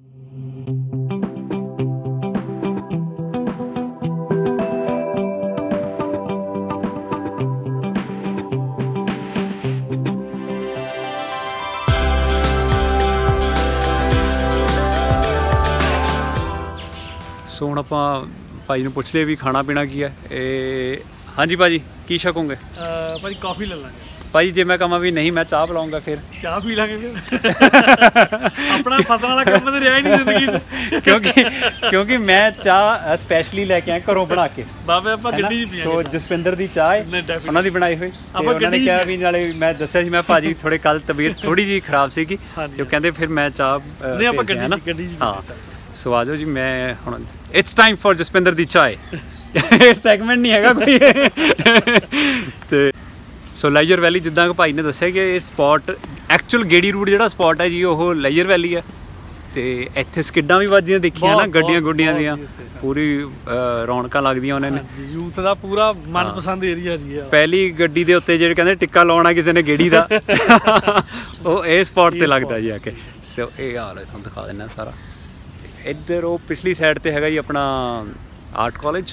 ਸੋ ਹੁਣ ਆਪਾਂ ਭਾਈ ਨੂੰ ਪੁੱਛ ਲਿਆ ਵੀ ਖਾਣਾ ਪੀਣਾ ਕੀ ਹੈ। ਇਹ ਹਾਂਜੀ ਭਾਜੀ ਕੀ ਛਕੋਗੇ? ਭਾਜੀ ਕਾਫੀ ਲੈ ਲਾਂਗੇ। ਭਾਈ ਜੇ ਮੈਂ ਕਹਾਂ ਵੀ ਨਹੀਂ ਮੈਂ ਚਾਹ ਪਿਲਾਉਂਗਾ ਫਿਰ ਚਾਹ ਪੀ ਲਾਂਗੇ ਫਿਰ ਆਪਣਾ ਫਸਣ ਵਾਲਾ ਕੰਮ ਤਾਂ ਰਿਹਾ ਹੀ ਨਹੀਂ ਜ਼ਿੰਦਗੀ 'ਚ। ਕਿਉਂਕਿ ਮੈਂ ਚਾਹ ਸਪੈਸ਼ਲੀ ਲੈ ਕੇ ਆਇਆ ਘਰੋਂ ਬਣਾ ਕੇ ਬਾਬੇ, ਆਪਾਂ ਗੱਡੀ 'ਚ ਪੀਆਂਗੇ। ਸੋ ਜਸਪਿੰਦਰ ਦੀ ਚਾਹ ਹੈ ਉਹਨਾਂ ਦੀ ਬਣਾਈ ਹੋਈ। ਉਹਨਾਂ ਨੇ ਕਿਹਾ ਵੀ ਨਾਲੇ ਮੈਂ ਦੱਸਿਆ ਸੀ ਮੈਂ ਭਾਜੀ ਥੋੜੇ ਕੱਲ ਤਬੀਅਤ ਥੋੜੀ ਜਿਹੀ ਖਰਾਬ ਸੀਗੀ ਤੇ ਉਹ ਕਹਿੰਦੇ ਫਿਰ ਮੈਂ ਚਾਹ ਨਹੀਂ ਆਪਾਂ ਗੱਡੀ 'ਚ ਹਾਂ। ਸੋ ਆ ਜਾਓ ਜੀ, ਮੈਂ ਹੁਣ ਇਟਸ ਟਾਈਮ ਫॉर ਜਸਪਿੰਦਰ ਦੀ ਚਾਹ। ਇਹ ਸੈਗਮੈਂਟ ਨਹੀਂ ਹੈਗਾ ਕੋਈ। ਤੇ ਸੋ ਲਾਈਜਰ ਵੈਲੀ ਜਿੱਦਾਂ ਕਿ ਭਾਈ ਨੇ ਦੱਸਿਆ ਕਿ ਇਹ ਸਪੌਟ ਐਕਚੁਅਲ ਗੇੜੀ ਰੂਟ ਜਿਹੜਾ ਸਪੌਟ ਹੈ ਜੀ ਉਹ ਲਾਈਜਰ ਵੈਲੀ ਹੈ। ਤੇ ਇੱਥੇ ਸਕਿੱਡਾਂ ਵੀ ਵੱਜਦੀਆਂ ਦੇਖੀਆਂ ਨਾ, ਗੱਡੀਆਂ ਗੁੱਡੀਆਂ ਦੀਆਂ ਪੂਰੀ ਰੌਣਕਾਂ ਲੱਗਦੀਆਂ ਉਹਨਾਂ ਨੇ। ਯੂਥ ਦਾ ਪੂਰਾ ਮਨਪਸੰਦ ਏਰੀਆ ਜੀ। ਪਹਿਲੀ ਗੱਡੀ ਦੇ ਉੱਤੇ ਜਿਹੜੇ ਕਹਿੰਦੇ ਟਿੱਕਾ ਲਾਉਣਾ ਕਿਸੇ ਨੇ ਗੇੜੀ ਦਾ ਉਹ ਇਹ ਸਪੌਟ ਤੇ ਲੱਗਦਾ ਜੀ ਆ ਕੇ। ਸੋ ਇਹ ਹਾਲ ਹੈ, ਤੁਹਾਨੂੰ ਦਿਖਾ ਦਿੰਦਾ ਸਾਰਾ। ਇੱਧਰ ਉਹ ਪਿਛਲੀ ਸਾਈਡ ਤੇ ਹੈਗਾ ਜੀ ਆਪਣਾ ਆਰਟ ਕਾਲਜ।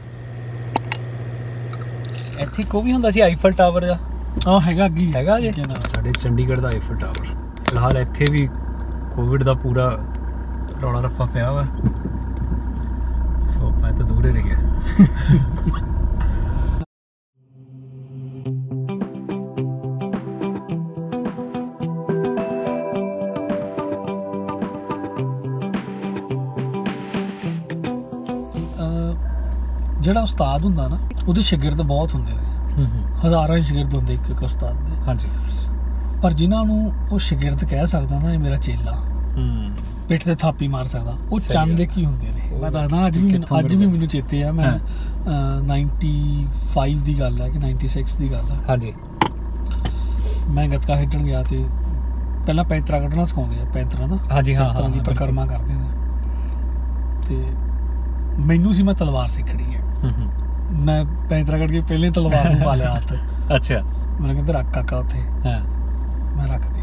ਇੱਥੇ ਕੋ ਵੀ ਹੁੰਦਾ ਸੀ ਆਈਫਲ ਟਾਵਰ ਦਾ। ਆਹ ਹੈਗਾ ਅੱਗੇ ਹੈਗਾ ਜੀ ਸਾਡੇ ਚੰਡੀਗੜ੍ਹ ਦਾ ਆਈਫਲ ਟਾਵਰ। ਫਿਲਹਾਲ ਇੱਥੇ ਵੀ ਕੋਵਿਡ ਦਾ ਪੂਰਾ ਰੌਲਾ ਰੱਪਾ ਪਿਆ ਵਾ। ਸੋ ਮੈਂ ਤਾਂ ਦੂਰ ਹੀ ਰਹਿ ਗਿਆ। ਜਿਹੜਾ ਉਸਤਾਦ ਹੁੰਦਾ ਨਾ ਉਹਦੇ ਸ਼ਾਗਿਰਦ ਬਹੁਤ ਹੁੰਦੇ ਨੇ, ਹਜ਼ਾਰਾਂ ਸ਼ਾਗਿਰਦ ਹੁੰਦੇ ਇੱਕ ਉਸਤਾਦ ਦੇ। ਹਾਂਜੀ, ਪਰ ਜਿਨ੍ਹਾਂ ਨੂੰ ਉਹ ਸ਼ਾਗਿਰਦ ਕਹਿ ਸਕਦਾ ਨਾ ਇਹ ਮੇਰਾ ਚੇਲਾ, ਪਿੱਠ ਤੇ ਥਾਪੀ ਮਾਰ ਸਕਦਾ, ਉਹ ਚੰਦ ਕੀ ਹੁੰਦੇ ਨੇ। ਮੈਂ ਦੱਸਦਾ ਅੱਜ ਵੀ ਮੈਨੂੰ ਚੇਤੇ ਆ। ਮੈਂ 95 ਦੀ ਗੱਲ ਹੈ ਕਿ 96 ਦੀ ਗੱਲ ਹੈ। ਹਾਂਜੀ, ਮੈਂ ਗੱਤਕਾ ਖੇਡਣ ਗਿਆ ਤੇ ਪਹਿਲਾਂ ਪੈਂਤਰਾ ਕੱਢਣਾ ਸਿਖਾਉਂਦੇ ਆ। ਪੈਂਤਰਾ ਨਾ ਹਾਂਜੀ ਹਾਂ, ਇਸ ਤਰ੍ਹਾਂ ਦੀ ਪਰਿਕਰਮਾ ਕਰਦੇ ਨੇ। ਤੇ ਮੈਨੂੰ ਸੀ ਮੈਂ ਤਲਵਾਰ ਸਿੱਖਣੀ ਹੈ। ਮੈਂ ਪੈਂਤਰਾ ਕੱਢ ਕੇ ਪਹਿਲੇ ਤਲਵਾਰ ਨੂੰ ਪਾ ਲਿਆ ਹੱਥ। ਅੱਛਾ, ਮੈਨੂੰ ਕਹਿੰਦੇ ਰੱਖ ਕਾਕਾ ਉੱਥੇ। ਮੈਂ ਰੱਖਦੀ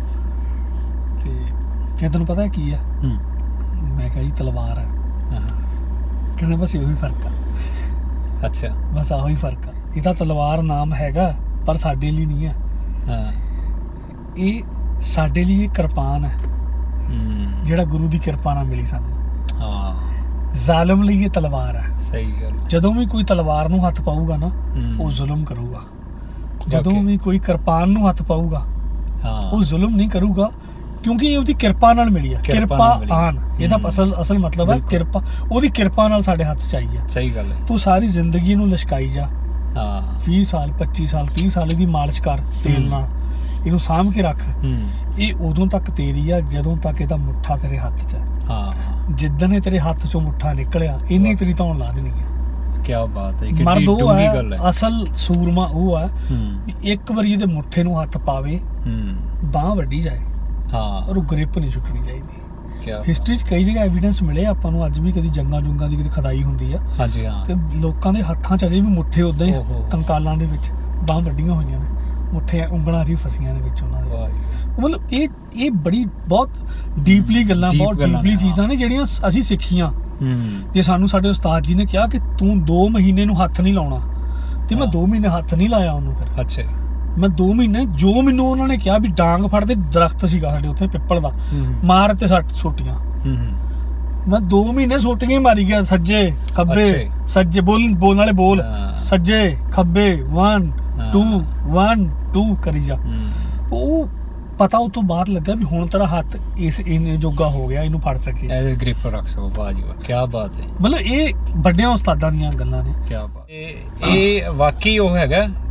ਤੇ ਕਹਿੰਦੇ ਤੈਨੂੰ ਪਤਾ ਕੀ ਆ? ਮੈਂ ਕਿਹਾ ਜੀ ਤਲਵਾਰ ਹੈ। ਕਹਿੰਦੇ ਬਸ ਇਹੋ ਹੀ ਫਰਕ ਆ। ਅੱਛਾ, ਬਸ ਆਹੋ ਹੀ ਫਰਕ ਆ। ਇਹ ਤਾਂ ਤਲਵਾਰ ਨਾਮ ਹੈਗਾ ਪਰ ਸਾਡੇ ਲਈ ਨਹੀਂ ਹੈ। ਇਹ ਸਾਡੇ ਲਈ ਇਹ ਕਿਰਪਾਨ ਹੈ ਜਿਹੜਾ ਗੁਰੂ ਦੀ ਕਿਰਪਾ ਨਾਲ ਮਿਲੀ ਸਾਨੂੰ। ਜ਼ਾਲਮ ਲਈ ਇਹ ਤਲਵਾਰ ਹੈ। ਸਹੀ ਗੱਲ। ਜਦੋਂ ਵੀ ਕੋਈ ਤਲਵਾਰ ਨੂੰ ਹੱਥ ਪਾਊਗਾ ਨਾ ਉਹ ਜ਼ੁਲਮ ਕਰੂਗਾ। ਜਦੋਂ ਵੀ ਕੋਈ ਕਿਰਪਾਨ ਨੂੰ ਹੱਥ ਪਾਊਗਾ ਉਹ ਜ਼ੁਲਮ ਨਹੀਂ ਕਰੂਗਾ, ਕਿਉਂਕਿ ਇਹ ਉਹਦੀ ਕਿਰਪਾ ਨਾਲ ਮਿਲੀ ਆ। ਕਿਰਪਾ ਆਨ ਇਹਦਾ ਅਸਲ ਮਤਲਬ ਹੈ ਕਿਰਪਾ। ਉਹਦੀ ਕਿਰਪਾ ਨਾਲ ਸਾਡੇ ਹੱਥ ਚ ਆਈ ਆ। ਸਹੀ ਗੱਲ ਹੈ। ਤੂੰ ਸਾਰੀ ਜ਼ਿੰਦਗੀ ਨੂੰ ਲਿਸ਼ਕਾਈ ਜਾ। 20 ਸਾਲ 25 ਸਾਲ 30 ਸਾਲ ਇਹਦੀ ਮਾਲਿਸ਼ ਕਰ ਤੇਲ ਨਾਲ, ਇਹਨੂੰ ਸਾਂਭ ਕੇ ਰੱਖ। ਇਹ ਉਦੋਂ ਤੱਕ ਤੇਰੀ ਆ ਜਦੋਂ ਤੱਕ ਇਹਦਾ ਮੁੱਠਾ ਤੇਰੇ ਹੱਥ 'ਚ ਹੈ। ਜਿੱਦਣ ਇਹ ਤੇਰੇ ਹੱਥ 'ਚੋਂ ਮੁੱਠਾ ਨਿਕਲਿਆ ਇਹਨੇ ਤੇਰੀ ਧੌਣ ਲਾ ਦੇਣੀ ਹੈ। ਕਿਆ ਬਾਤ ਹੈ। ਮਰਦ ਉਹ ਹੈ, ਅਸਲ ਸੂਰਮਾ ਉਹ ਹੈ ਇੱਕ ਵਾਰੀ ਇਹਦੇ ਮੁੱਠੇ ਨੂੰ ਹੱਥ ਪਾਵੇ ਬਾਂਹ ਵੱਢੀ ਜਾਏ ਔਰ ਉਹ ਗ੍ਰਿਪ ਨਹੀਂ ਛੁੱਟਣੀ ਚਾਹੀਦੀ। ਹਿਸਟਰੀ 'ਚ ਕਈ ਜਗ੍ਹਾ ਐਵੀਡੈਂਸ ਮਿਲੇ ਆਪਾਂ ਨੂੰ ਅੱਜ ਵੀ, ਕਦੀ ਜੰਗਾਂ ਜੁੰਗਾਂ ਦੀ ਕਦੀ ਖਦਾਈ ਹੁੰਦੀ ਆ। ਹਾਂਜੀ ਹਾਂ। ਤੇ ਲੋਕਾਂ ਦੇ ਹੱਥਾਂ 'ਚ ਅਜੇ ਵੀ ਮੁੱਠੇ ਉੱਦਾਂ ਹੀ ਕੰਕਾਲਾਂ ਦੇ ਵਿੱਚ ਬਾਂਹ ਵੱਢੀਆਂ ਹੋਈਆਂ ਨੇ, ਮੁੱਠੇ ਉਂਗਲਾਂ ਹੀ ਫਸੀਆਂ ਨੇ ਵਿੱਚ ਉਹਨਾਂ ਦੇ। ਮਤਲਬ ਇਹ ਬੜੀ ਬਹੁਤ ਡੀਪਲੀ ਗੱਲਾਂ, ਬਹੁਤ ਡੀਪਲੀ ਚੀਜ਼ਾਂ ਨੇ ਜਿਹੜੀਆਂ ਅਸੀਂ ਸਿੱਖੀਆਂ। ਤੇ ਸਾਨੂੰ ਸਾਡੇ ਉਸਤਾਦ ਜੀ ਨੇ ਕਿਹਾ ਕਿ ਤੂੰ 2 ਮਹੀਨੇ ਨੂੰ ਹੱਥ ਨਹੀਂ ਲਾਉਣਾ, ਤੇ ਮੈਂ 2 ਮਹੀਨੇ ਹੱਥ ਨਹੀਂ ਲਾਇਆ ਉਹਨੂੰ। ਫਿਰ ਅੱਛਾ, ਮੈਂ 2 ਮਹੀਨੇ ਜੋ ਮੈਨੂੰ ਉਹਨਾਂ ਨੇ ਕਿਹਾ ਵੀ ਡਾਂਗ ਫੜਦੇ ਦਰਖਤ ਸੀਗਾ ਸਾਡੇ ਉੱਥੇ ਪਿੱਪਲ ਦਾ, ਮਾਰ ਤੇ ਸੋਟੀਆਂ। ਮੈਂ 2 ਮਹੀਨੇ ਸੋਟੀਆਂ ਹੀ ਮਾਰੀ ਗਿਆ, ਸੱਜੇ ਖੱਬੇ ਸੱਜੇ ਬੋਲਣ ਵਾਲੇ ਬੋਲ, ਸੱਜੇ ਖੱਬੇ 1 2 1 2 ਕਰੀ ਜਾ। ਉਹ ਪਤਾ ਉਹ ਤੋਂ ਬਾਅਦ ਲੱਗਾ ਵੀ ਹੁਣ ਤੇਰਾ ਹੱਥ ਇਸ ਇੰਨੇ ਜੋਗਾ ਹੋ ਗਿਆ, ਇਹਨੂੰ ਫੜ ਸਕੇ, ਐਜ਼ ਗ੍ਰਿਪ ਰੱਖ ਸਕੋ। ਵਾਹ ਜੀ ਵਾਹ, ਕੀ ਬਾਤ ਹੈ। ਮਤਲਬ ਇਹ ਵੱਡਿਆਂ ਉਸਤਾਦਾਂ ਦੀਆਂ ਗੱਲਾਂ ਨੇ। ਕੀ ਬਾਤ। ਇਹ ਵਾਕਈ ਉਹ ਹੈਗਾ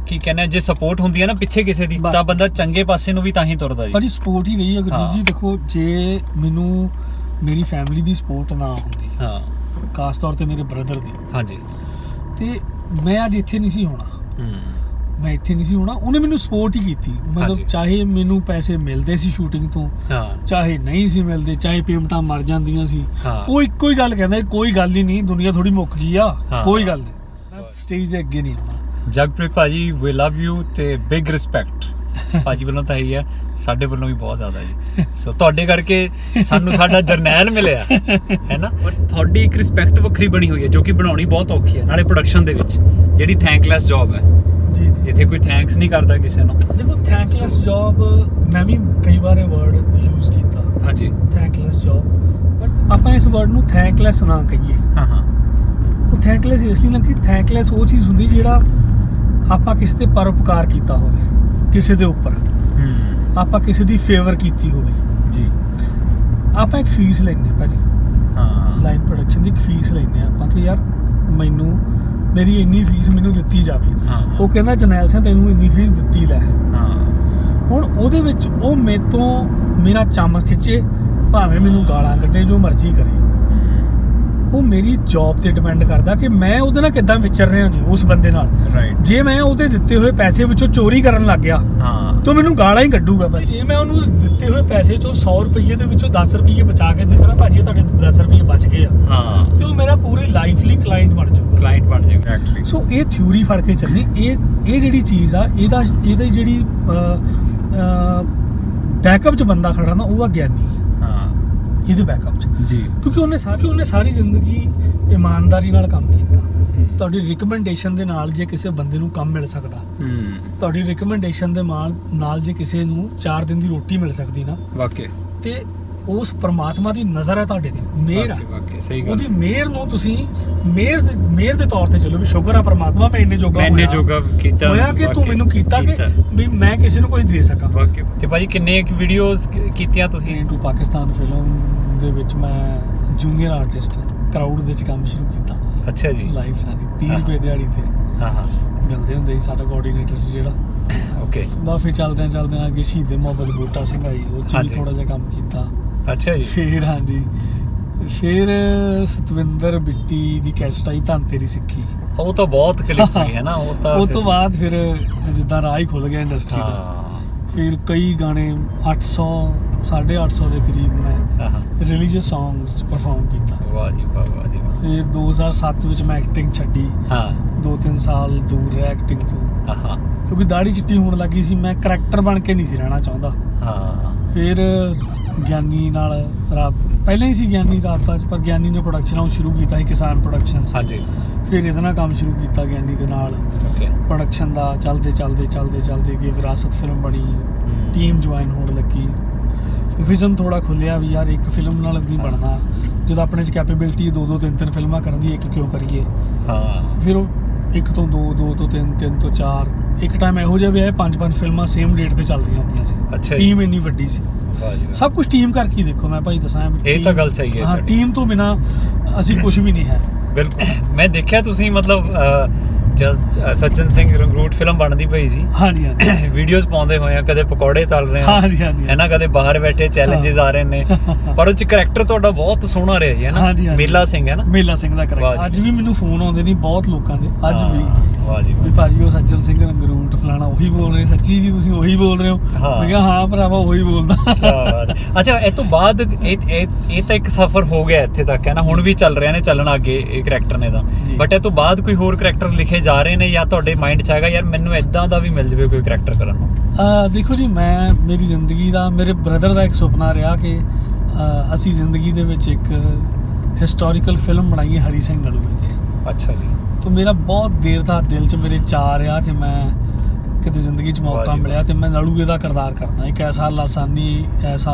ਕੀ ਕਹਿੰਦੇ ਜੇ ਸਪੋਰਟ ਹੁੰਦੀ ਹੈ ਨਾ ਪਿੱਛੇ ਕਿਸੇ ਦੀ ਤਾਂ ਬੰਦਾ ਚੰਗੇ ਪਾਸੇ ਨੂੰ ਵੀ ਤਾਂ ਹੀ ਤੁਰਦਾ ਜੀ। ਭਾਜੀ ਸਪੋਰਟ ਹੀ ਰਹੀ ਹੈ ਗੁਰਜੀਤ ਜੀ। ਦੇਖੋ ਜੇ ਮੈਨੂੰ ਮੇਰੀ ਫੈਮਿਲੀ ਦੀ ਸਪੋਰਟ ਨਾ ਹੁੰਦੀ, ਹਾਂ ਖਾਸ ਤੌਰ ਤੇ ਮੇਰੇ ਬ੍ਰਦਰ ਦੀ, ਹਾਂਜੀ, ਤੇ ਮੈਂ ਅੱਜ ਇੱਥੇ ਨਹੀਂ ਸੀ ਹੋਣਾ। ਮੈਂ ਇੱਥੇ ਨਹੀਂ ਸੀ ਹੋਣਾ। ਉਹਨੇ ਮੈਨੂੰ ਸਪੋਰਟ ਹੀ ਕੀਤੀ, ਮਤਲਬ ਚਾਹੇ ਮੈਨੂੰ ਪੈਸੇ ਮਿਲਦੇ ਸੀ ਸ਼ੂਟਿੰਗ ਤੋਂ, ਚਾਹੇ ਨਹੀਂ ਸੀ ਮਿਲਦੇ, ਚਾਹੇ ਪੇਮੈਂਟਾਂ ਮਰ ਜਾਂਦੀਆਂ ਸੀ, ਉਹ ਇੱਕੋ ਹੀ ਗੱਲ ਕਹਿੰਦਾ ਕੋਈ ਗੱਲ ਹੀ ਨਹੀਂ, ਦੁਨੀਆ ਥੋੜੀ ਮੁੱਕ ਗਈ ਆ, ਕੋਈ ਗੱਲ ਨਹੀਂ, ਸਟੇਜ ਦੇ ਅੱਗੇ ਨਹੀਂ ਆਉਣਾ। ਜਗਪ੍ਰੀਤ ਭਾਜੀ ਵੀ ਲਵ ਯੂ ਤੇ ਬਿਗ ਰਿਸਪੈਕਟ ਭਾਜੀ ਵੱਲੋਂ ਤਾਂ ਹੀ ਹੈ, ਸਾਡੇ ਵੱਲੋਂ ਵੀ ਬਹੁਤ ਜ਼ਿਆਦਾ ਜੀ। ਸੋ ਤੁਹਾਡੇ ਕਰਕੇ ਸਾਨੂੰ ਸਾਡਾ ਜਰਨੈਲ ਮਿਲਿਆ ਹੈ ਨਾ। ਪਰ ਤੁਹਾਡੀ ਇੱਕ ਰਿਸਪੈਕਟ ਵੱਖਰੀ ਬਣੀ ਹੋਈ ਹੈ ਜੋ ਕਿ ਬਣਾਉਣੀ ਬਹੁਤ ਔਖੀ ਹੈ, ਨਾਲੇ ਪ੍ਰੋਡਕਸ਼ਨ ਦੇ ਵਿੱਚ ਜਿਹੜੀ ਥੈਂਕਲੈਸ ਜੌਬ ਹੈ ਜੀ, ਜਿੱਥੇ ਕੋਈ ਥੈਂਕਸ ਨਹੀਂ ਕਰਦਾ ਕਿਸੇ ਨੂੰ। ਦੇਖੋ ਥੈਂਕਲੈਸ ਜੌਬ ਮੈਂ ਵੀ ਕਈ ਵਾਰ ਇਹ ਵਰਡ ਯੂਜ਼ ਕੀਤਾ, ਹਾਂਜੀ, ਥੈਂਕਲੈਸ ਜੌਬ, ਬਟ ਆਪਾਂ ਇਸ ਵਰਡ ਨੂੰ ਥੈਂਕਲੈਸ ਨਾ ਕਹੀਏ। ਉਹ ਥੈਂਕਲੈਸ ਇਸ ਲਈ ਨਾ ਕਿ ਥੈਂਕਲੈਸ ਉਹ ਚੀਜ਼ ਹੁੰਦੀ ਜਿਹੜਾ ਆਪਾਂ ਕਿਸੇ ਤੇ ਪਰਉਪਕਾਰ ਕੀਤਾ ਹੋਵੇ, ਕਿਸੇ ਦੇ ਉੱਪਰ ਆਪਾਂ ਕਿਸੇ ਦੀ ਫੇਵਰ ਕੀਤੀ ਹੋਵੇ ਜੀ। ਆਪਾਂ ਇੱਕ ਫੀਸ ਲੈਂਦੇ ਹਾਂ ਭਾਜੀ, ਲਾਈਨ ਪ੍ਰੋਡਕਸ਼ਨ ਦੀ ਇੱਕ ਫੀਸ ਲੈਂਦੇ ਹਾਂ ਆਪਾਂ ਕਿ ਯਾਰ ਮੈਨੂੰ ਮੇਰੀ ਇੰਨੀ ਫੀਸ ਮੈਨੂੰ ਦਿੱਤੀ ਜਾਵੇ। ਉਹ ਕਹਿੰਦਾ ਜਰਨੈਲ ਸਿੰਘ ਤੈਨੂੰ ਇੰਨੀ ਫੀਸ ਦਿੱਤੀ ਲੈ। ਹੁਣ ਉਹਦੇ ਵਿੱਚ ਉਹ ਮੇਰੇ ਤੋਂ ਮੇਰਾ ਚਮਚ ਖਿੱਚੇ, ਭਾਵੇਂ ਮੈਨੂੰ ਗਾਲਾਂ ਕੱਢੇ, ਜੋ ਮਰਜ਼ੀ ਕਰੇ, ਉਹ ਮੇਰੀ ਜੌਬ ਤੇ ਡਿਪੈਂਡ ਕਰਦਾ ਕਿ ਮੈਂ ਉਹਦੇ ਨਾਲ ਕਿੱਦਾਂ ਵਿਚਰ ਰਿਹਾ ਜੀ ਉਸ ਬੰਦੇ ਨਾਲ। ਜੇ ਮੈਂ ਉਹਦੇ ਦਿੱਤੇ ਹੋਏ ਪੈਸੇ ਵਿੱਚੋਂ ਚੋਰੀ ਕਰਨ ਲੱਗ ਗਿਆ ਤਾਂ ਮੈਨੂੰ ਗਾਲਾਂ ਹੀ ਕੱਢੂਗਾ ਭਾਜੀ। ਜੇ ਮੈਂ ਉਹਨੂੰ ਦਿੱਤੇ ਹੋਏ ਪੈਸੇ ਚੋਂ 100 ਰੁਪਏ ਦੇ ਵਿੱਚੋਂ 10 ਰੁਪਏ ਬਚਾ ਕੇ ਦੇ ਦੇਣਾ, ਭਾਜੀ ਤੁਹਾਡੇ 10 ਰੁਪਏ ਬਚ ਗਏ ਆ, ਤੇ ਉਹ ਮੇਰਾ ਪੂਰੀ ਲਾਈਫ ਲਈ ਕਲਾਇੰਟ ਬਣ ਜਾਊਗਾ। ਸੋ ਇਹ ਥਿਊਰੀ ਫੜ ਕੇ ਚੱਲਣੀ, ਇਹ ਜਿਹੜੀ ਚੀਜ਼ ਆ ਇਹਦੀ ਜਿਹੜੀ ਬੈਕਅਪ 'ਚ ਬੰਦਾ ਖੜਾ ਨਾ, ਉਹ ਆ ਗਿਆਨੀ ਇਹਦੇ ਬੈਕਅਪ 'ਚ ਜੀ, ਕਿਉਂਕਿ ਉਹਨੇ ਸਾਰੀ ਜ਼ਿੰਦਗੀ ਇਮਾਨਦਾਰੀ ਨਾਲ ਕੰਮ ਕੀਤਾ। ਤੁਹਾਡੀ ਰਿਕਮੈਂਡੇਸ਼ਨ ਦੇ ਨਾਲ ਜੇ ਕਿਸੇ ਬੰਦੇ ਨੂੰ ਕੰਮ ਮਿਲ ਸਕਦਾ, ਤੁਹਾਡੀ ਰਿਕਮੈਂਡੇਸ਼ਨ ਦੇ ਨਾਲ ਜੇ ਕਿਸੇ ਨੂੰ 4 ਦਿਨ ਦੀ ਰੋਟੀ ਮਿਲ ਸਕਦੀ ਨਾ, ਵਾਕਿਆ, ਤੇ ਉਸ ਪਰਮਾਤਮਾ ਦੀ ਨਜ਼ਰ ਹੈ ਤੁਹਾਡੇ ਤੇ, ਮਿਹਰ ਆ, ਉਹਦੀ ਮਿਹਰ ਨੂੰ ਤੁਸੀਂ ਮਿਹਰ ਦੇ ਤੌਰ ਤੇ ਚਲੋ ਵੀ ਸ਼ੁਕਰ ਆ ਪਰਮਾਤਮਾ ਮੈਂ ਇੰਨੇ ਜੋਗਾ ਕੀਤਾ ਹੋਇਆ ਕਿ ਤੂੰ ਮੈਨੂੰ ਕੀਤਾ ਕਿ ਵੀ ਮੈਂ ਕਿਸੇ ਨੂੰ ਕੁਝ ਦੇ ਸਕਾਂ। ਤੇ ਭਾਜੀ ਕਿੰਨੇ ਵੀਡੀਓਜ਼ ਕੀਤੀਆਂ ਤੁਸੀਂ? ਇਨਟੂ ਪਾਕਿਸਤਾਨ ਫਿਲਮ ਦੇ ਵਿੱਚ ਮੈਂ ਜੂਨੀਅਰ ਆਰਟਿਸਟ ਕਰਾਊਡ ਦੇ ਵਿੱਚ ਕੰਮ ਸ਼ੁਰੂ ਕੀਤਾ। ਅੱਛਾ ਜੀ। ਲਾਈਵ ਸਾਡੀ 30 ਰੁਪਏ ਦਿਹਾੜੀ ਤੇ ਮਿਲਦੇ ਹੁੰਦੇ ਸੀ, ਸਾਡਾ ਕੋਆਰਡੀਨੇਟਰ ਸੀ ਜਿਹੜਾ। ਓਕੇ। ਬਸ ਫਿਰ ਚੱਲਦਿਆਂ ਅੱਗੇ ਸ਼ਹੀਦ ਮੁਹੰਮਦ ਬੂਟਾ ਸਿੰਘ ਆਈ, ਉਹ 'ਚ ਵੀ ਥੋੜਾ ਜਿਹਾ ਕੰਮ ਕੀਤਾ। ਅੱਛਾ ਜੀ। ਫਿਰ ਹਾਂਜੀ, ਫਿਰ ਸਤਵਿੰਦਰ ਬਿੱਟੀ ਦੀ ਕੈਸਟ ਆਈ ਧੰਨ ਤੇਰੀ ਸਿੱਖੀ, ਉਹ ਤਾਂ ਬਹੁਤ ਕਲਿੱਪ ਹੋਈ ਹੈ ਨਾ। ਉਹ ਤੋਂ ਬਾਅਦ ਫਿਰ ਜਿੱਦਾਂ ਰਾਹ ਹੀ ਖੁੱਲ ਗਿਆ ਇੰਡਸਟਰੀ ਦਾ, ਫਿਰ ਕਈ ਗਾਣੇ 800 850 ਦੇ ਕਰੀਬ ਮੈਂ ਰਿਲੀਜੀਅਸ ਸੌਂਗਸ 'ਚ ਪਰਫਾਰਮ ਕੀਤਾ। ਵਾਹ ਜੀ ਵਾਹ, ਵਾਹ ਜੀ ਵਾਹ। ਫਿਰ 2007 ਵਿੱਚ ਮੈਂ ਐਕਟਿੰਗ ਛੱਡੀ, 2-3 ਸਾਲ ਦੂਰ ਰਿਹਾ ਐਕਟਿੰਗ ਤੋਂ, ਕਿਉਂਕਿ ਦਾੜੀ ਚਿੱਟੀ ਹੋਣ ਲੱਗੀ ਸੀ, ਮੈਂ ਕਰੈਕਟਰ ਬਣ ਕੇ ਨਹੀਂ ਸੀ ਰਹਿਣਾ ਚਾਹੁੰਦਾ। ਫਿਰ ਗਿਆਨੀ ਨਾਲ ਪਹਿਲਾਂ ਹੀ ਸੀ ਗਿਆਨੀ ਰਾਬਤਾ 'ਚ, ਪਰ ਗਿਆਨੀ ਨੇ ਪ੍ਰੋਡਕਸ਼ਨਾਂ ਸ਼ੁਰੂ ਕੀਤਾ ਸੀ, ਕਿਸਾਨ ਪ੍ਰੋਡਕਸ਼ਨਸ। ਹਾਂਜੀ। ਫਿਰ ਇਹਦੇ ਨਾਲ ਕੰਮ ਸ਼ੁਰੂ ਕੀਤਾ ਗਿਆਨੀ ਦੇ ਨਾਲ, ਪ੍ਰੋਡਕਸ਼ਨ ਦਾ ਚੱਲਦੇ ਅੱਗੇ ਵਿਰਾਸਤ ਫਿਲਮ ਬਣੀ, ਟੀਮ ਜੁਆਇਨ ਹੋਣ ਲੱਗੀ, ਵਿਜ਼ਨ ਥੋੜਾ ਖੁੱਲਿਆ ਵੀ ਯਾਰ ਇੱਕ ਫਿਲਮ ਨਾਲ ਨਹੀਂ ਬਣਨਾ, ਜਦੋਂ ਆਪਣੇ 'ਚ ਕੈਪੇਬਿਲਿਟੀ 2-2 3-3 ਫਿਲਮਾਂ ਕਰਨ ਦੀ, ਇੱਕ ਕਿਉਂ ਕਰੀਏ। ਫਿਰ ਉਹ 1 ਤੋਂ 2, 2 ਤੋਂ 3, 3 ਤੋਂ 4, ਇੱਕ ਟਾਈਮ ਇਹੋ ਜਿਹਾ ਵੀ ਆਇਆ 5-5 ਫਿਲਮਾਂ ਸੇਮ ਡੇਟ ਤੇ ਚੱਲਦੀਆਂ ਹੁੰਦੀਆਂ ਸੀ। ਟੀਮ ਇੰਨੀ ਵੱਡੀ ਸੀ, ਸਭ ਕੁਝ ਟੀਮ ਕਰਕੇ ਹੀ ਦੇਖੋ। ਮੈਂ ਭਾਈ ਦੱਸਾਂ, ਇਹ ਤਾਂ ਗੱਲ ਸਹੀ ਹੈ। ਹਾਂ, ਟੀਮ ਤੋਂ ਬਿਨਾ ਅਸੀਂ ਕੁਝ ਵੀ ਨਹੀਂ ਹੈ। ਬਿਲਕੁਲ। ਮੈਂ ਦੇਖਿਆ ਤੁਸੀਂ ਮਤਲਬ ਜਦ ਸੱਜਣ ਸਿੰਘ ਰੰਗਰੂਟ ਫਿਲਮ ਬਣਦੀ ਪਈ ਸੀ, ਹਾਂਜੀ ਹਾਂਜੀ, ਵੀਡੀਓਜ਼ ਪਾਉਂਦੇ ਹੋਏ ਆ, ਕਦੇ ਪਕੌੜੇ ਤਲ ਰਹੇ ਆ, ਹਾਂਜੀ ਹਾਂਜੀ, ਹੈ ਨਾ, ਕਦੇ ਬਾਹਰ ਬੈਠੇ ਚੈਲੰਜਸ ਆ ਰਹੇ ਨੇ, ਪਰ ਉਹ ਚ ਕਰੈਕਟਰ ਤੁਹਾਡਾ ਬਹੁਤ ਸੋਹਣਾ ਰਿਹਾ ਜੀ, ਹੈ ਨਾ, ਮੇਲਾ ਸਿੰਘ, ਹੈ ਨਾ, ਮੇਲਾ ਸਿੰਘ ਦਾ ਕਰੈਕਟਰ। ਅੱਜ ਵੀ ਮੈਨੂੰ ਫੋਨ ਆਉਂਦੇ ਨੇ ਬਹੁਤ ਲੋਕਾਂ ਦੇ, ਅੱਜ ਵੀ, ਵਾਹ ਜੀ ਵੀ ਭਾਜੀ ਉਹ ਸੱਜਣ ਸਿੰਘ ਰੰਗਰੂਟ ਫਲਾਣਾ ਉਹੀ ਬੋਲ ਰਹੇ, ਸੱਚੀ ਜੀ ਤੁਸੀਂ ਉਹੀ ਬੋਲ ਰਹੇ ਹੋ? ਮੈਂ ਕਿਹਾ ਹਾਂ ਭਰਾਵਾ ਉਹੀ ਬੋਲਦਾ। ਅੱਛਾ, ਇਹ ਤੋਂ ਬਾਅਦ ਇਹ ਤਾਂ ਇੱਕ ਸਫ਼ਰ ਹੋ ਗਿਆ ਇੱਥੇ ਤੱਕ, ਹੈ ਨਾ, ਹੁਣ ਵੀ ਚੱਲ ਰਿਹਾ ਨੇ, ਚੱਲਣਾ ਅੱਗੇ ਇਹ ਕਰੈਕਟਰ ਨੇ ਤਾਂ, ਬਟ ਇਹ ਤੋਂ ਬਾਅਦ ਕੋਈ ਹੋਰ ਕਰੈਕਟਰ ਲਿਖੇ ਜਾ ਰਹੇ ਨੇ, ਜਾਂ ਤੁਹਾਡੇ ਮਾਈਂਡ 'ਚ ਹੈਗਾ ਯਾਰ ਮੈਨੂੰ ਇਦਾਂ ਦਾ ਵੀ ਮਿਲ ਜਾਵੇ ਕੋਈ ਕਰੈਕਟਰ ਕਰਨ ਨੂੰ? ਦੇਖੋ ਜੀ, ਮੇਰੀ ਜ਼ਿੰਦਗੀ ਦਾ, ਮੇਰੇ ਬ੍ਰਦਰ ਦਾ ਇੱਕ ਸੁਪਨਾ ਰਿਹਾ ਕਿ ਅਸੀਂ ਜ਼ਿੰਦਗੀ ਦੇ ਵਿੱਚ ਇੱਕ ਹਿਸਟੋਰੀਕਲ ਫਿਲਮ ਬਣਾਈਏ ਹਰੀ ਸਿੰਘ ਨਲੂਏ ਤੇ। ਅੱਛਾ ਜੀ। ਤਾਂ ਮੇਰਾ ਬਹੁਤ ਦੇਰ ਦਾ ਦਿਲ 'ਚ ਮੇਰੇ ਚਾਅ ਰਿਹਾ ਕਿ ਮੈਂ ਕਿਤੇ ਜ਼ਿੰਦਗੀ 'ਚ ਮੌਕਾ ਮਿਲਿਆ ਤੇ ਮੈਂ ਨਲੂਏ ਦਾ ਕਿਰਦਾਰ ਕਰਦਾ, ਇੱਕ ਐਸਾ ਲਾਸਾਨੀ,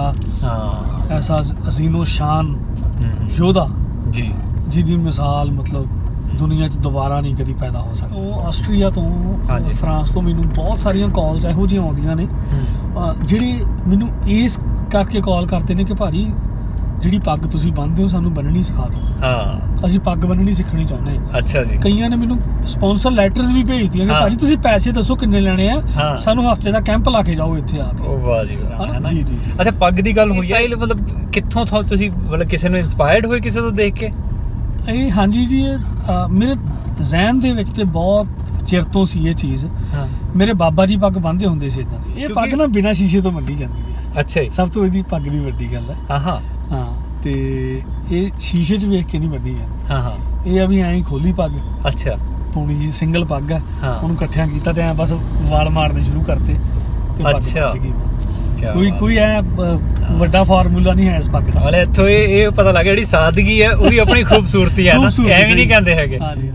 ਐਸਾ ਅਸੀਨੋ ਸ਼ਾਨ ਯੋਧਾ ਜੀ, ਜਿਹਦੀ ਮਿਸਾਲ ਮਤਲਬ ਦੁਨੀਆ 'ਚ ਦੁਬਾਰਾ ਨਹੀਂ ਕਦੀ ਪੈਦਾ ਹੋ ਸਕਦਾ। ਉਹ ਆਸਟਰੀਆ ਤੋਂ, ਫਰਾਂਸ ਤੋਂ ਮੈਨੂੰ ਬਹੁਤ ਸਾਰੀਆਂ ਕਾਲਸ ਇਹੋ ਜਿਹੀਆਂ ਆਉਂਦੀਆਂ ਨੇ ਜਿਹੜੇ ਮੈਨੂੰ ਇਸ ਕਰਕੇ ਕਾਲ ਕਰਦੇ ਨੇ ਕਿ ਭਾਜੀ ਜਿਹੜੀ ਪੱਗ ਤੁਸੀਂ ਬੰਨ੍ਹਦੇ ਹੋ ਸਾਨੂੰ ਬੰਨਣੀ ਸਿਖਾ ਦਿਓ। ਹਾਂ ਅਸੀਂ ਪੱਗ ਬੰਨਣੀ ਸਿੱਖਣੀ ਚਾਹੁੰਦੇ ਹਾਂ। ਅੱਛਾ ਜੀ। ਕਈਆਂ ਨੇ ਮੈਨੂੰ ਸਪਾਂਸਰ ਲੈਟਰਸ ਵੀ ਭੇਜਦੀਆਂ ਕਿ ਭਾਜੀ ਤੁਸੀਂ ਪੈਸੇ ਦੱਸੋ ਕਿੰਨੇ ਲੈਣੇ ਆ, ਸਾਨੂੰ ਹਫਤੇ ਦਾ ਕੈਂਪ ਲਾ ਕੇ ਜਾਓ ਇੱਥੇ ਆ ਕੇ। ਉਹ ਵਾਹ ਜੀ ਵਾਹ। ਜੀ ਜੀ। ਅੱਛਾ ਪੱਗ ਦੀ ਗੱਲ ਹੋਈ ਹੈ, ਮਤਲਬ ਕਿੱਥੋਂ ਤੁਸੀਂ ਮਤਲਬ ਕਿਸੇ ਨੂੰ ਇੰਸਪਾਇਰਡ ਹੋਏ ਕਿਸੇ ਤੋਂ ਦੇਖ ਕੇ? ਇਹ ਹਾਂਜੀ ਜੀ, ਮੇਰੇ ਜ਼ਹਿਨ ਦੇ ਵਿੱਚ ਤੇ ਬਹੁਤ ਚਿਰ ਤੋਂ ਸੀ ਇਹ ਚੀਜ਼। ਮੇਰੇ ਬਾਬਾ ਜੀ ਪੱਗ ਬੰਨ੍ਹਦੇ ਹੁੰਦੇ ਸੀ ਇਦਾਂ ਦੀ। ਇਹ ਪੱਗ ਨਾ ਬਿਨਾਂ ਸ਼ੀਸ਼ੇ ਤੋਂ ਬੰਨ੍ਹੀ ਜਾਂਦੀ ਹੈ। ਅੱਛਾ ਜੀ। ਸਭ ਤੋਂ ਇਹਦੀ ਪੱਗ ਦੀ ਵੱਡੀ ਗੱਲ ਹੈ। ਹਾਂ ਤੇ ਇਹ ਸ਼ੀਸ਼ੇ 'ਚ ਵੇਖ ਕੇ ਨਹੀਂ ਬੰਨ੍ਹੀ ਜਾਂਦੀ। ਇਹ ਆ ਵੀ ਐਂ ਹੀ ਖੋਲੀ ਪੱਗ। ਅੱਛਾ। ਪੂਣੀ ਜੀ ਸਿੰਗਲ ਪੱਗ ਆ, ਉਹਨੂੰ ਇਕੱਠਿਆਂ ਕੀਤਾ ਤੇ ਐਂ ਬਸ ਵਾਲ ਮਾਰਨੇ ਸ਼ੁਰੂ ਕਰਤੇ ਤੇ ਪੱਗ ਬਚ ਗਈ। ਕੋਈ ਐ ਵੱਡਾ ਫਾਰਮੂਲਾ ਨਹੀਂ ਹੈ ਇਸ ਪੱਗ ਦਾ। ਵਾਲੇ ਇੱਥੋਂ ਇਹ ਪਤਾ ਲੱਗ ਗਿਆ ਜਿਹੜੀ ਸਾਦਗੀ ਹੈ ਉਹਦੀ ਆਪਣੀ ਖੂਬਸੂਰਤੀ ਹੈ ਨਾ, ਐਵੇਂ ਨਹੀਂ ਕਹਿੰਦੇ ਹੈਗੇ।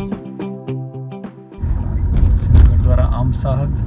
ਗੁਰਦੁਆਰਾ ਅੰਬ ਸਾਹਿਬ।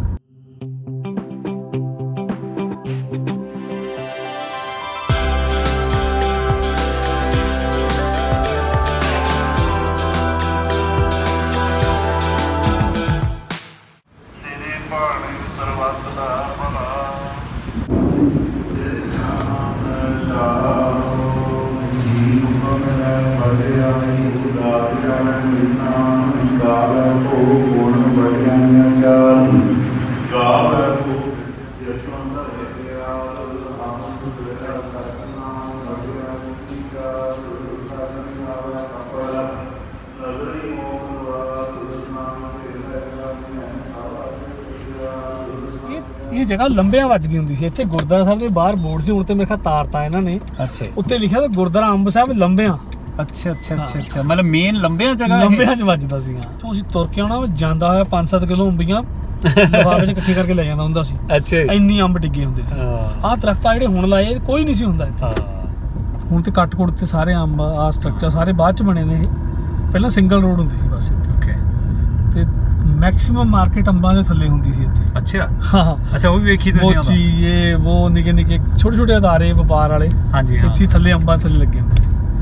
ਇਹ ਜਗ੍ਹਾ ਲੰਬਿਆਂ ਵੱਜਦੀ ਹੁੰਦੀ ਸੀ। ਇੱਥੇ ਗੁਰਦੁਆਰਾ ਸਾਹਿਬ ਦੇ ਬਾਹਰ ਬੋਰਡ ਸੀ, ਹੁਣ ਤੇ ਮੇਰੇ ਖਿਆਲ ਤਾਰਤਾ ਇਹਨਾਂ ਨੇ। ਅੱਛਾ। ਉੱਤੇ ਲਿਖਿਆ ਤਾਂ ਗੁਰਦੁਆਰਾ ਅੰਬ ਸਾਹਿਬ ਲੰਬਿਆਂ। ਅੱਛਾ ਅੱਛਾ ਅੱਛਾ ਅੱਛਾ, ਮਤਲਬ ਮੇਨ ਲੰਬਿਆਂ ਜਗ੍ਹਾ ਲੰਬਿਆਂ 'ਚ ਵੱਜਦਾ ਸੀ। ਹਾਂ ਅਸੀਂ ਤੁਰ ਕੇ ਆਉਣਾ, ਜਾਂਦਾ ਹੋਇਆ 5-7 ਕਿਲੋ ਅੰਬੀਆਂ ਲਿਫਾਫੇ 'ਚ ਇਕੱਠੇ ਕਰਕੇ ਲੈ ਜਾਂਦਾ ਹੁੰਦਾ ਸੀ। ਅੱਛਾ। ਇੰਨੀ ਅੰਬ ਡਿੱਗੇ ਹੁੰਦੇ ਸੀ। ਆਹ ਦਰਖਤ ਆ ਜਿਹੜੇ ਹੁਣ ਲਾਏ ਕੋਈ ਨਹੀਂ ਸੀ ਹੁੰਦਾ ਇੱਥੇ। ਹੁਣ ਤੇ ਕੱਟ ਕੁੱਟ ਤੇ ਸਾਰੇ ਅੰਬ ਆਹ ਸਟਰਕਚਰ ਸਾਰੇ ਬਾਅਦ 'ਚ ਬਣੇ ਨੇ। ਇਹ ਪਹਿਲਾਂ ਸਿੰਗਲ ਰੋਡ ਹੁੰਦੀ ਸੀ ਬਸ ਇੱਥੇ। ਓਕੇ। ਤੇ ਮੈਕਸਿਮਮ ਮਾਰਕੀਟ ਅੰਬਾਂ ਦੇ ਥੱਲੇ ਹੁੰਦੀ ਸੀ ਇੱਥੇ। ਅੱਛਾ। ਹਾਂ ਅੱਛਾ, ਉਹ ਵੀ ਵੇਖੀ ਤੁਸੀਂ? ਮੋਚੀ ਇਹ ਉਹ ਨਿੱਕੇ ਨਿੱਕੇ ਛੋਟੇ ਛੋਟੇ ਅਦਾਰੇ ਵਪਾਰ ਵਾਲੇ। ਹਾਂਜੀ। ਇੱਥੇ ਥੱਲੇ ਅੰਬਾਂ ਥੱਲੇ ਲੱਗੇ ਹੁੰਦੇ